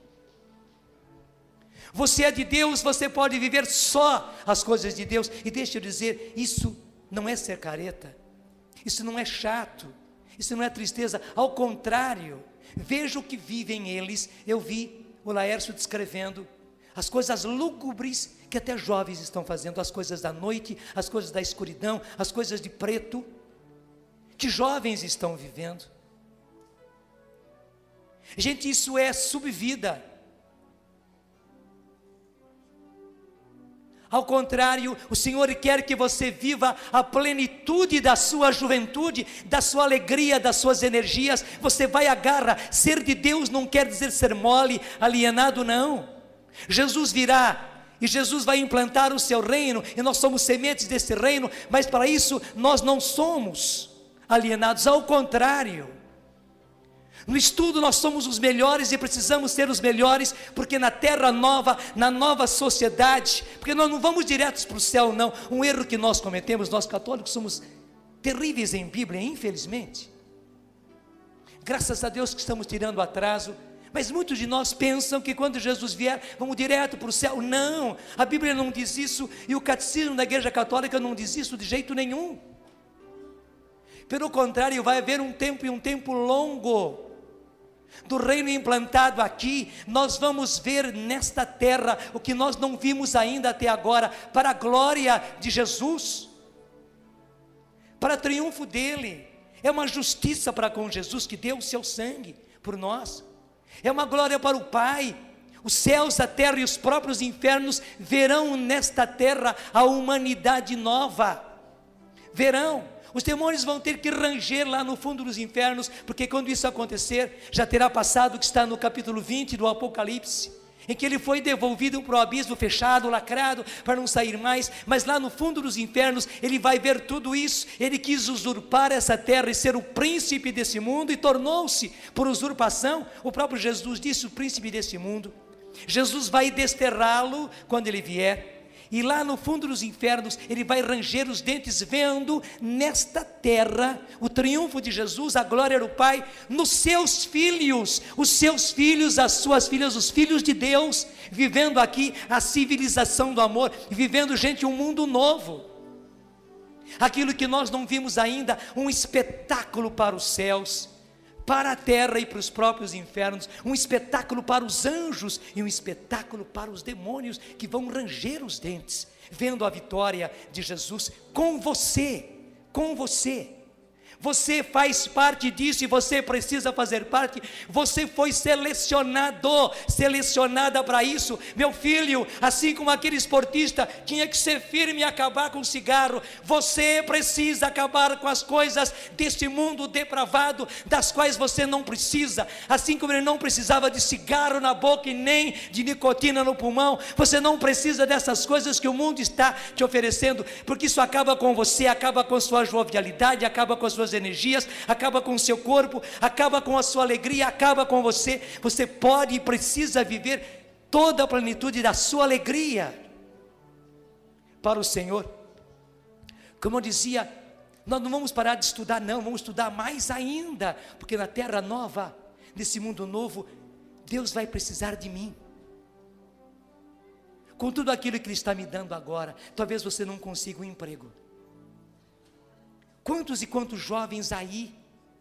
Speaker 1: Você é de Deus, você pode viver só as coisas de Deus. E deixa eu dizer, isso não é ser careta, isso não é chato, isso não é tristeza, ao contrário, veja o que vivem eles. Eu vi o Laércio descrevendo as coisas lúgubres que até jovens estão fazendo, as coisas da noite, as coisas da escuridão, as coisas de preto, que jovens estão vivendo. Gente, isso é subvida. Ao contrário, o Senhor quer que você viva a plenitude da sua juventude, da sua alegria, das suas energias. Você vai à garra. Ser de Deus não quer dizer ser mole, alienado, não. Jesus virá e Jesus vai implantar o seu reino, e nós somos sementes desse reino, mas para isso nós não somos alienados, ao contrário. No estudo nós somos os melhores e precisamos ser os melhores, porque na terra nova, na nova sociedade, porque nós não vamos diretos para o céu, não. Um erro que nós cometemos, nós católicos somos terríveis em Bíblia, infelizmente. Graças a Deus que estamos tirando o atraso, mas muitos de nós pensam que quando Jesus vier, vamos direto para o céu. Não, a Bíblia não diz isso, e o catecismo da Igreja Católica não diz isso de jeito nenhum. Pelo contrário, vai haver um tempo, e um tempo longo, do reino implantado aqui. Nós vamos ver nesta terra o que nós não vimos ainda até agora, para a glória de Jesus, para triunfo dele. É uma justiça para com Jesus, que deu o seu sangue por nós. É uma glória para o Pai. Os céus, a terra e os próprios infernos verão nesta terra a humanidade nova. Verão. Os demônios vão ter que ranger lá no fundo dos infernos, porque quando isso acontecer, já terá passado o que está no capítulo 20 do Apocalipse, em que ele foi devolvido para o abismo fechado, lacrado, para não sair mais. Mas lá no fundo dos infernos, ele vai ver tudo isso. Ele quis usurpar essa terra e ser o príncipe desse mundo, e tornou-se, por usurpação, o próprio Jesus disse, o príncipe desse mundo. Jesus vai desterrá-lo quando ele vier. E lá no fundo dos infernos, ele vai ranger os dentes, vendo nesta terra o triunfo de Jesus, a glória do Pai, nos seus filhos, os seus filhos, as suas filhas, os filhos de Deus, vivendo aqui a civilização do amor, vivendo, gente, um mundo novo. Aquilo que nós não vimos ainda, um espetáculo para os céus, para a terra e para os próprios infernos, um espetáculo para os anjos e um espetáculo para os demônios, que vão ranger os dentes, vendo a vitória de Jesus com você, com você. Você faz parte disso e você precisa fazer parte. Você foi selecionado, selecionada para isso, meu filho. Assim como aquele esportista tinha que ser firme e acabar com o cigarro, você precisa acabar com as coisas deste mundo depravado, das quais você não precisa. Assim como ele não precisava de cigarro na boca e nem de nicotina no pulmão, você não precisa dessas coisas que o mundo está te oferecendo, porque isso acaba com você, acaba com a sua jovialidade, acaba com as suas energias, acaba com o seu corpo, acaba com a sua alegria, acaba com você. Você pode e precisa viver toda a plenitude da sua alegria para o Senhor. Como eu dizia, nós não vamos parar de estudar, não, vamos estudar mais ainda, porque na terra nova, nesse mundo novo, Deus vai precisar de mim. Com tudo aquilo que Ele está me dando agora, talvez você não consiga um emprego. Quantos e quantos jovens aí,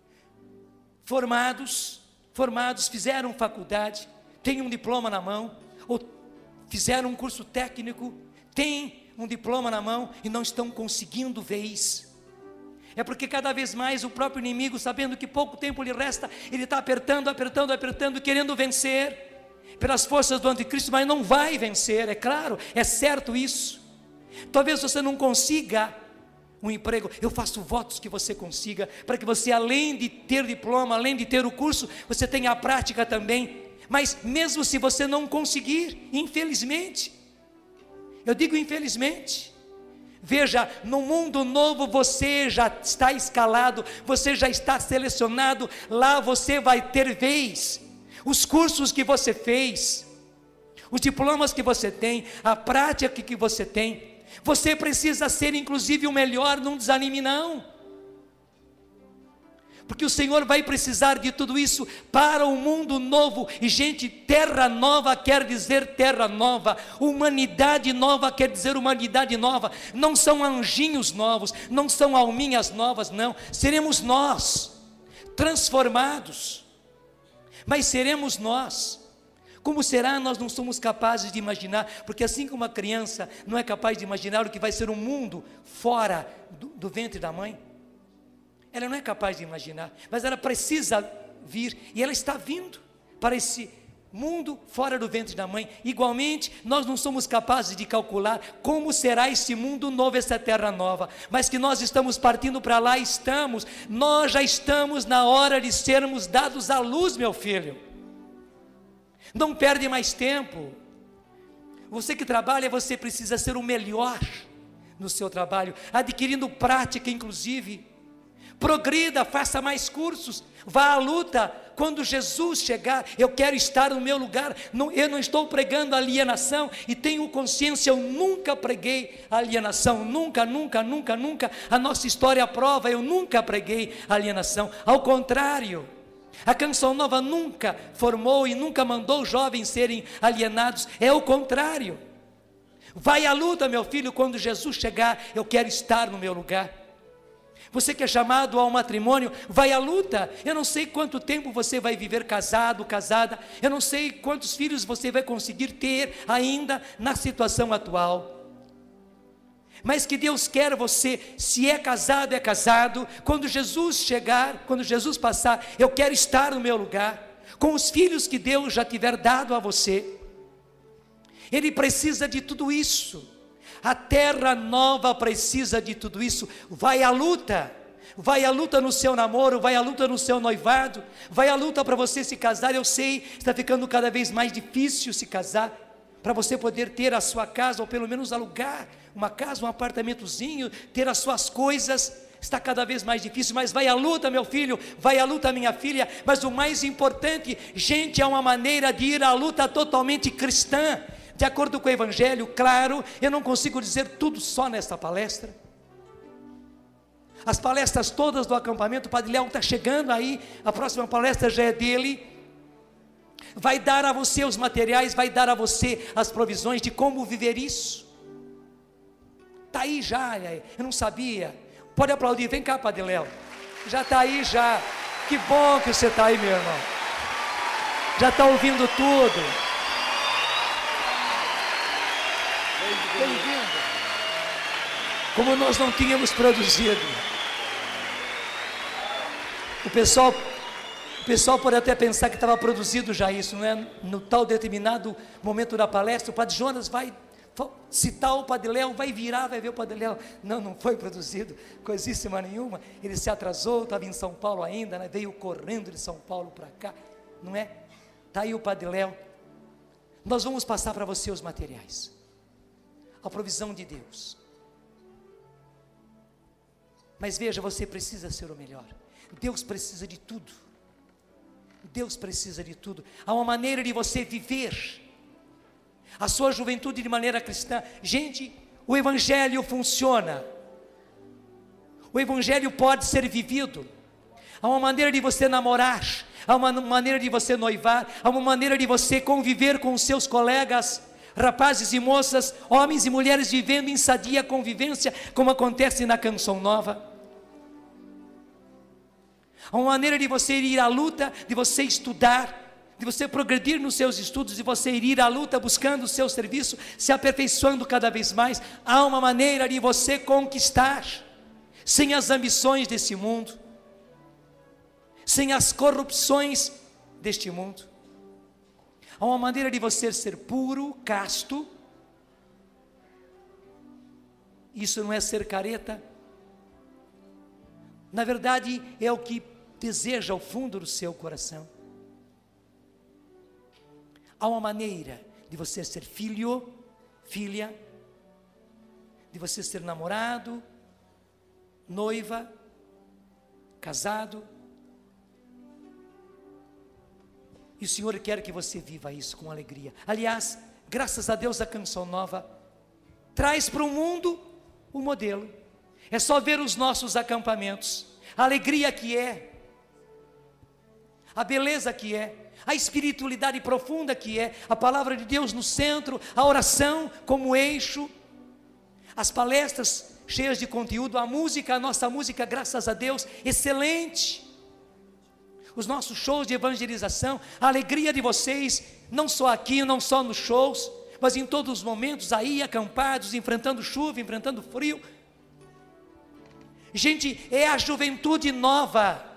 Speaker 1: formados, fizeram faculdade, têm um diploma na mão, ou fizeram um curso técnico, têm um diploma na mão e não estão conseguindo vez. É porque cada vez mais o próprio inimigo, sabendo que pouco tempo lhe resta, ele está apertando, querendo vencer, pelas forças do anticristo, mas não vai vencer, é claro, é certo isso. Talvez você não consiga um emprego. Eu faço votos que você consiga, para que você, além de ter diploma, além de ter o curso, você tenha a prática também. Mas mesmo se você não conseguir, infelizmente, eu digo infelizmente, veja, no mundo novo você já está escalado, você já está selecionado, lá você vai ter vez. Os cursos que você fez, os diplomas que você tem, a prática que você tem, você precisa ser inclusive o melhor, não desanime não, porque o Senhor vai precisar de tudo isso para o mundo novo. E gente, terra nova quer dizer terra nova, humanidade nova quer dizer humanidade nova. Não são anjinhos novos, não são alminhas novas, não, seremos nós, transformados, mas seremos nós. Como será? Nós não somos capazes de imaginar, porque assim como a criança não é capaz de imaginar o que vai ser um mundo fora do ventre da mãe, ela não é capaz de imaginar, mas ela precisa vir, e ela está vindo para esse mundo fora do ventre da mãe. Igualmente, nós não somos capazes de calcular como será esse mundo novo, essa terra nova, mas que nós estamos partindo para lá, nós já estamos na hora de sermos dados à luz, meu filho. Não perde mais tempo. Você que trabalha, você precisa ser o melhor no seu trabalho, adquirindo prática inclusive. Progrida, faça mais cursos, vá à luta. Quando Jesus chegar, eu quero estar no meu lugar. Eu não estou pregando alienação, e tenho consciência, eu nunca preguei alienação, nunca. A nossa história prova, eu nunca preguei alienação, ao contrário. A Canção Nova nunca formou e nunca mandou jovens serem alienados, é o contrário. Vai à luta, meu filho, quando Jesus chegar, eu quero estar no meu lugar. Você que é chamado ao matrimônio, vai à luta. Eu não sei quanto tempo você vai viver casado, casada, eu não sei quantos filhos você vai conseguir ter ainda na situação atual. Mas que Deus quer você, se é casado, quando Jesus chegar, quando Jesus passar, eu quero estar no meu lugar, com os filhos que Deus já tiver dado a você. Ele precisa de tudo isso, a terra nova precisa de tudo isso. Vai à luta, vai a luta no seu namoro, vai a luta no seu noivado, vai a luta para você se casar. Eu sei, está ficando cada vez mais difícil se casar, para você poder ter a sua casa, ou pelo menos alugar uma casa, um apartamentozinho, ter as suas coisas, está cada vez mais difícil, mas vai a luta, meu filho, vai a luta, minha filha. Mas o mais importante, gente, é uma maneira de ir à luta totalmente cristã, de acordo com o Evangelho. Claro, eu não consigo dizer tudo só nesta palestra. As palestras todas do acampamento, o Padre Léo está chegando aí, a próxima palestra já é dele. Vai dar a você os materiais, vai dar a você as provisões de como viver isso. Está aí já, eu não sabia. Pode aplaudir, vem cá, Padre Léo. Já está aí já. Que bom que você está aí, meu irmão. Já está ouvindo tudo. Bem-vindo. Como nós não tínhamos produzido. O pessoal pode até pensar que estava produzido já isso, não é? No tal determinado momento da palestra, o Padre Jonas vai citar o Padre Léo, vai virar, vai ver o Padre Léo. Não foi produzido coisíssima nenhuma. Ele se atrasou, estava em São Paulo ainda, né? Veio correndo de São Paulo para cá, não é? Está aí o Padre Léo. Nós vamos passar para você os materiais, a provisão de Deus. Mas veja, você precisa ser o melhor. Deus precisa de tudo. Deus precisa de tudo. Há uma maneira de você viver a sua juventude de maneira cristã. Gente, o Evangelho funciona. O Evangelho pode ser vivido. Há uma maneira de você namorar, há uma maneira de você noivar, há uma maneira de você conviver com os seus colegas, rapazes e moças, homens e mulheres vivendo em sadia convivência, como acontece na Canção Nova. Há uma maneira de você ir à luta, de você estudar, de você progredir nos seus estudos, de você ir à luta buscando o seu serviço, se aperfeiçoando cada vez mais. Há uma maneira de você conquistar, sem as ambições desse mundo, sem as corrupções deste mundo. Há uma maneira de você ser puro, casto. Isso não é ser careta. Na verdade, é o que deseja ao fundo do seu coração. Há uma maneira de você ser filho, filha, de você ser namorado, noiva, casado. E o Senhor quer que você viva isso com alegria. Aliás, graças a Deus, a Canção Nova traz para o mundo o modelo. É só ver os nossos acampamentos, a alegria que é, a beleza que é, a espiritualidade profunda que é, a palavra de Deus no centro, a oração como eixo, as palestras cheias de conteúdo, a música, a nossa música, graças a Deus, excelente, os nossos shows de evangelização, a alegria de vocês, não só aqui, não só nos shows, mas em todos os momentos, aí acampados, enfrentando chuva, enfrentando frio. Gente, é a juventude nova.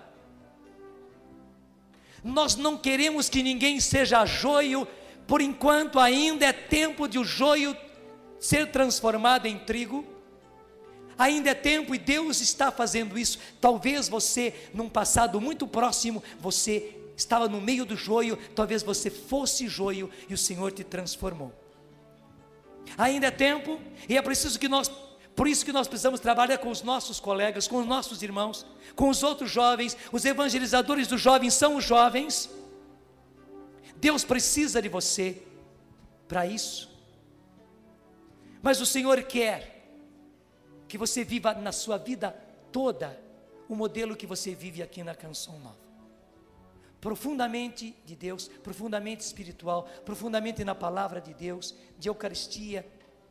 Speaker 1: Nós não queremos que ninguém seja joio, por enquanto ainda é tempo de o joio ser transformado em trigo. Ainda é tempo e Deus está fazendo isso. Talvez você, num passado muito próximo, você estava no meio do joio, talvez você fosse joio e o Senhor te transformou. Ainda é tempo e é preciso que nós... Por isso que nós precisamos trabalhar com os nossos colegas, com os nossos irmãos, com os outros jovens. Os evangelizadores dos jovens são os jovens. Deus precisa de você para isso. Mas o Senhor quer que você viva na sua vida toda o modelo que você vive aqui na Canção Nova. Profundamente de Deus, profundamente espiritual, profundamente na palavra de Deus, de Eucaristia,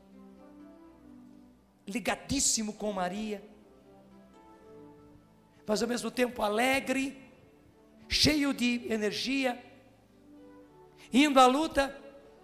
Speaker 1: ligadíssimo com Maria, mas ao mesmo tempo alegre, cheio de energia, indo à luta.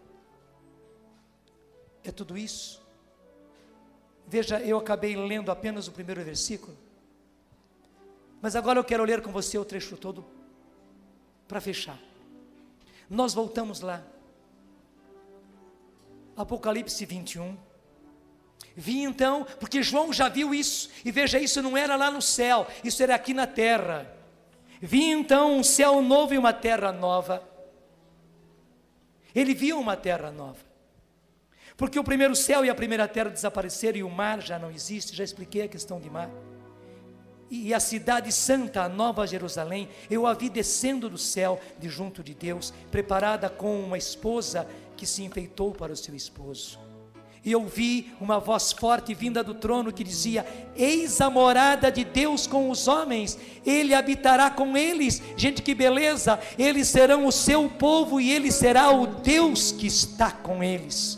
Speaker 1: É tudo isso. Veja, eu acabei lendo apenas o primeiro versículo, mas agora eu quero ler com você o trecho todo para fechar. Nós voltamos lá, Apocalipse 21. Vi então, porque João já viu isso, e veja, isso não era lá no céu, isso era aqui na terra. Vi então um céu novo e uma terra nova. Ele viu uma terra nova, porque o primeiro céu e a primeira terra desapareceram e o mar já não existe, já expliquei a questão de mar. E a cidade santa, a Nova Jerusalém, eu a vi descendo do céu, de junto de Deus, preparada com uma esposa que se enfeitou para o seu esposo. E ouvi uma voz forte vinda do trono que dizia: eis a morada de Deus com os homens, Ele habitará com eles. Gente, que beleza! Eles serão o seu povo e Ele será o Deus que está com eles.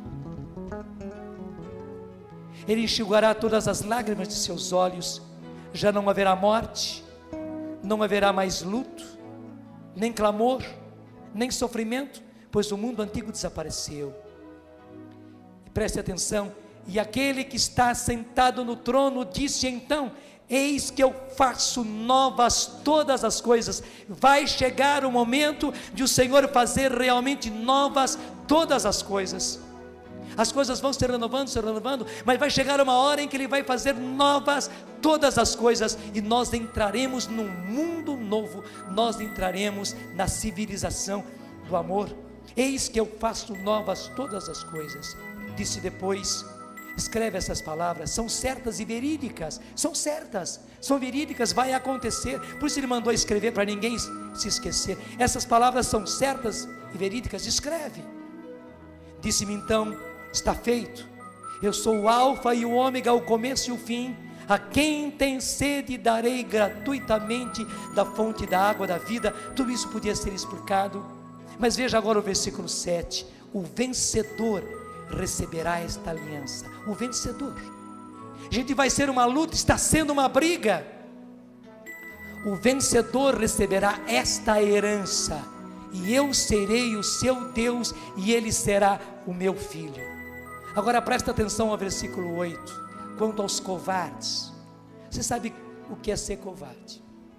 Speaker 1: Ele enxugará todas as lágrimas de seus olhos. Já não haverá morte, não haverá mais luto, nem clamor, nem sofrimento, pois o mundo antigo desapareceu. Preste atenção, e aquele que está sentado no trono disse então: eis que eu faço novas todas as coisas. Vai chegar o momento de o Senhor fazer realmente novas todas as coisas. As coisas vão se renovando, mas vai chegar uma hora em que Ele vai fazer novas todas as coisas, e nós entraremos num mundo novo, nós entraremos na civilização do amor. Eis que eu faço novas todas as coisas. Disse depois: escreve essas palavras, são certas e verídicas, são certas, são verídicas, vai acontecer. Por isso Ele mandou escrever, para ninguém se esquecer. Essas palavras são certas e verídicas, escreve. Disse-me então: está feito. Eu sou o alfa e o ômega, o começo e o fim. A quem tem sede darei gratuitamente da fonte da água da vida. Tudo isso podia ser explicado, mas veja agora o versículo 7. O vencedor receberá esta aliança. O vencedor. Gente, vai ser uma luta, está sendo uma briga. O vencedor receberá esta herança, e eu serei o seu Deus, e ele será o meu filho. Agora presta atenção ao versículo 8. Quanto aos covardes, você sabe o que é ser covarde?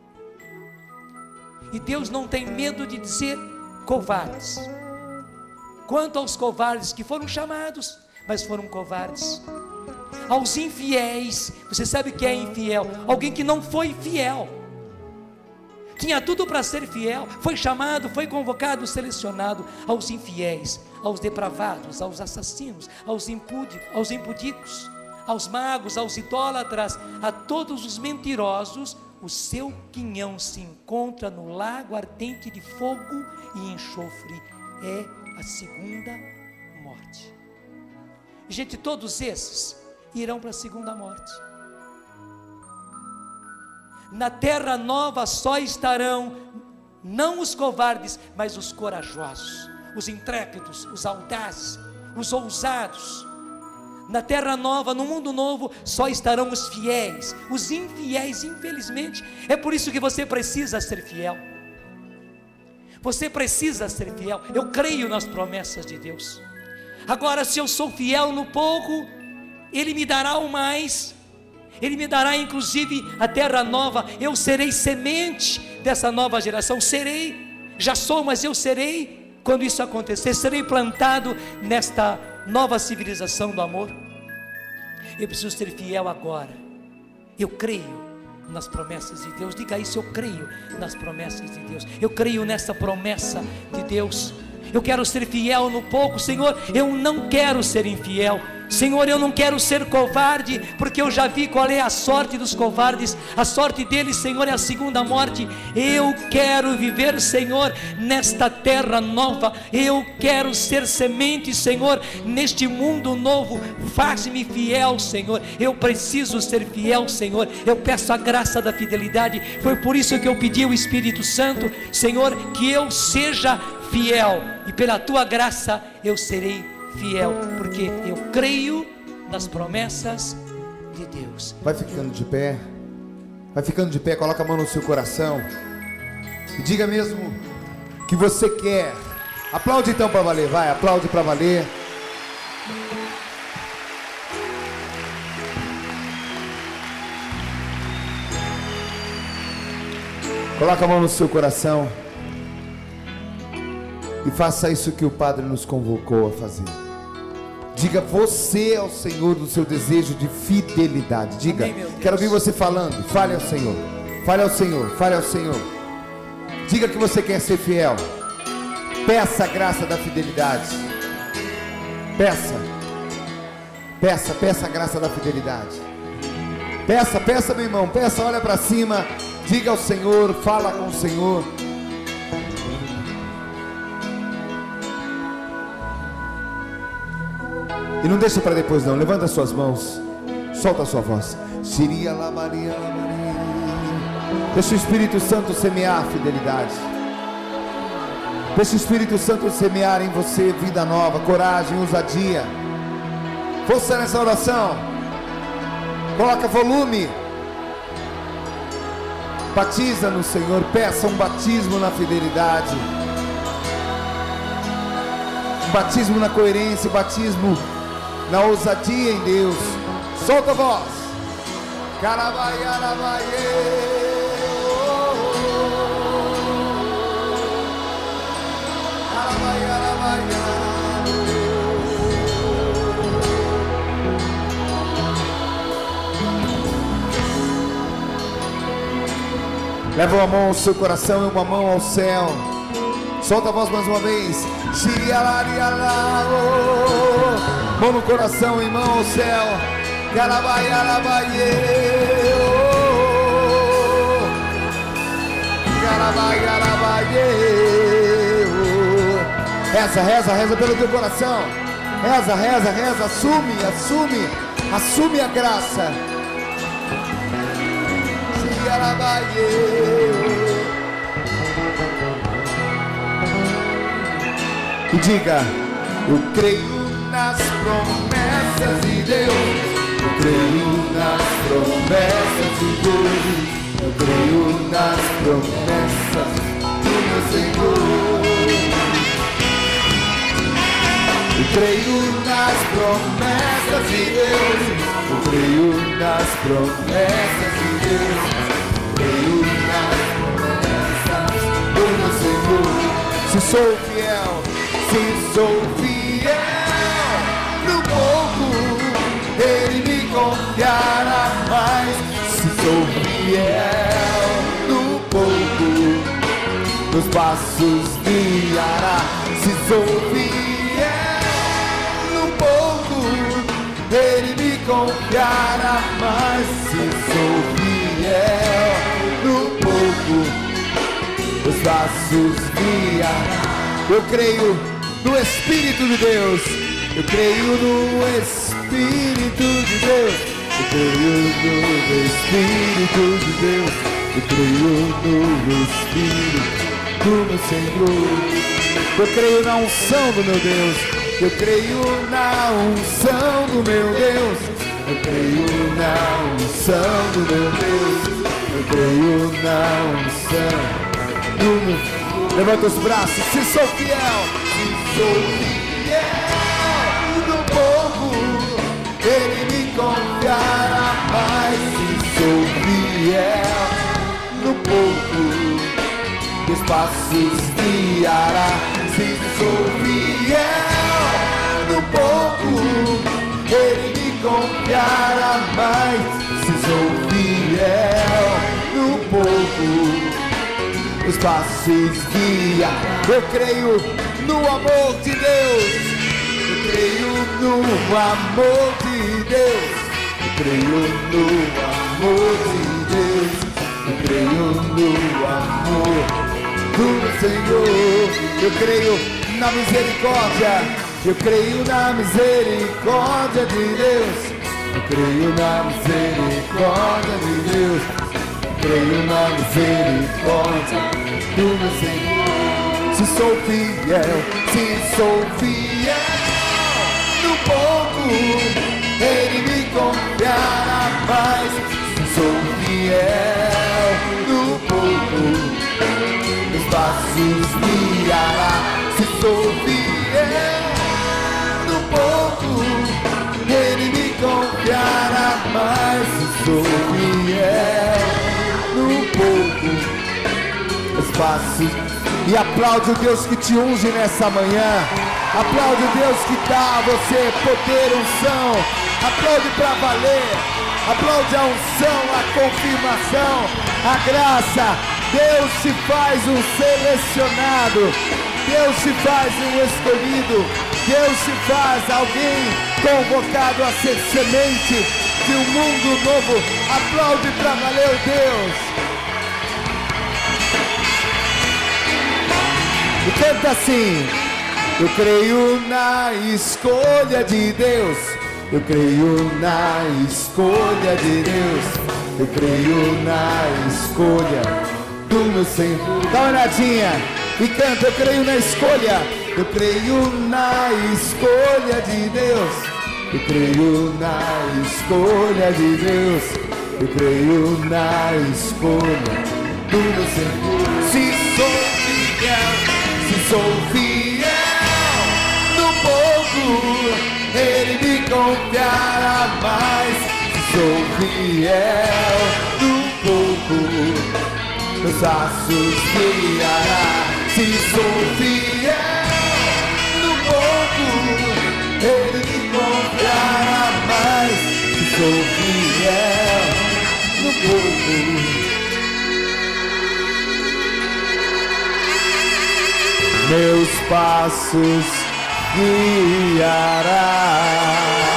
Speaker 1: E Deus não tem medo de dizer covardes. Quanto aos covardes que foram chamados, mas foram covardes. Aos infiéis, você sabe o que é infiel? Alguém que não foi fiel. Tinha tudo para ser fiel, foi chamado, foi convocado, selecionado. Aos infiéis, aos depravados, aos assassinos, aos impudicos, aos magos, aos idólatras, a todos os mentirosos, o seu quinhão se encontra no lago ardente de fogo e enxofre. É a segunda morte. Gente, todos esses irão para a segunda morte. Na terra nova só estarão não os covardes, mas os corajosos, os intrépidos, os audazes, os ousados. Na terra nova, no mundo novo, só estarão os fiéis. Os infiéis, infelizmente, é por isso que você precisa ser fiel. Você precisa ser fiel. Eu creio nas promessas de Deus. Agora, se eu sou fiel no pouco, Ele me dará o mais. Ele me dará inclusive a terra nova. Eu serei semente dessa nova geração. Serei, já sou, mas eu serei quando isso acontecer. Serei plantado nesta nova civilização do amor. Eu preciso ser fiel agora. Eu creio nas promessas de Deus. Diga isso: eu creio nas promessas de Deus. Eu creio nessa promessa de Deus. Eu quero ser fiel no pouco, Senhor. Eu não quero ser infiel, Senhor. Eu não quero ser covarde, porque eu já vi qual é a sorte dos covardes. A sorte deles, Senhor, é a segunda morte. Eu quero viver, Senhor, nesta terra nova. Eu quero ser semente, Senhor, neste mundo novo. Faz-me fiel, Senhor. Eu preciso ser fiel, Senhor. Eu peço a graça da fidelidade. Foi por isso que eu pedi o Espírito Santo, Senhor, que eu seja fiel, e pela tua graça eu serei fiel, porque eu creio nas promessas de Deus.
Speaker 2: Vai ficando de pé, coloca a mão no seu coração e diga mesmo que você quer. Aplaude então para valer, vai, aplaude para valer. Coloca a mão no seu coração e faça isso que o Padre nos convocou a fazer. Diga, você é o Senhor do seu desejo de fidelidade. Diga,
Speaker 1: amém, meu Deus.
Speaker 2: Quero ouvir você falando. Fale ao Senhor, fale ao Senhor, fale ao Senhor. Diga que você quer ser fiel. Peça a graça da fidelidade. Peça a graça da fidelidade. Peça, meu irmão, peça, olha para cima. Diga ao Senhor, fala com o Senhor. E não deixa para depois não, levanta as suas mãos, solta a sua voz. Deixa o Espírito Santo semear a fidelidade. Deixa o Espírito Santo semear em você vida nova, coragem, ousadia. Força nessa oração. Coloca volume. Batiza no Senhor, peça um batismo na fidelidade, um batismo na coerência, batismo na ousadia em Deus. Solta a voz. Leva uma mão ao seu coração e uma mão ao céu. Solta a voz mais uma vez. Mão no coração e mão ao céu. Reza pelo teu coração. Reza. Assume a graça. E diga: eu creio nas promessas de Deus. Eu creio nas promessas de Deus. Eu creio nas promessas do meu Senhor. Eu creio nas promessas de Deus. Eu creio nas promessas de Deus. Creio nas promessas do meu Senhor. Se sou fiel no pouco, Ele me confiará mais. Se sou fiel no pouco, nos passos guiará. Se sou fiel no pouco, Ele me confiará mais. Se sou fiel no pouco, os passos guiará. Eu creio no Espírito de Deus. Eu creio no Espírito de Deus. Eu creio no Espírito de Deus. Eu creio no Espírito do meu Senhor. Eu creio na unção do meu Deus. Eu creio na unção do meu Deus. Eu creio na unção do meu Deus. Eu creio na unção do meu Deus. Levanta os braços. Se sou fiel no pouco, Ele me confiará mais. Se sou fiel no pouco, os passos guiará. Se sou fiel no pouco, Ele me confiará mais. Se sou fiel no pouco, os passos guia. Eu creio no amor de Deus. Eu creio no amor de Deus. Eu creio no amor de Deus. Eu creio no amor do Senhor. Eu creio na misericórdia. Eu creio na misericórdia de Deus. Eu creio na misericórdia de Deus. Creio na misericórdia do meu Senhor. Se sou fiel no pouco, Ele me confiará mais. Se sou fiel no pouco, os passos guiará. Se sou fiel no pouco, Ele me confiará mais. Se sou fiel no pouco, os passos. E aplaude o Deus que te unge nessa manhã. Aplaude o Deus que dá a você poder, unção. Aplaude para valer. Aplaude a unção, a confirmação, a graça. Deus se faz um selecionado. Deus se faz um escolhido. Deus se faz alguém convocado a ser semente de um mundo novo. Aplaude para valer o Deus. E canta assim: eu creio na escolha de Deus. Eu creio na escolha de Deus. Eu creio na escolha do meu Senhor. Dá uma olhadinha e canta: eu creio na escolha. Eu creio na escolha de Deus. Eu creio na escolha de Deus. Eu creio na escolha do meu Senhor. Se sou fiel no pouco, Ele me confiará mais. Se sou fiel no pouco, meus passos guiará. Se sou fiel no pouco, Ele me confiará mais. Se sou fiel no pouco, meus passos guiará.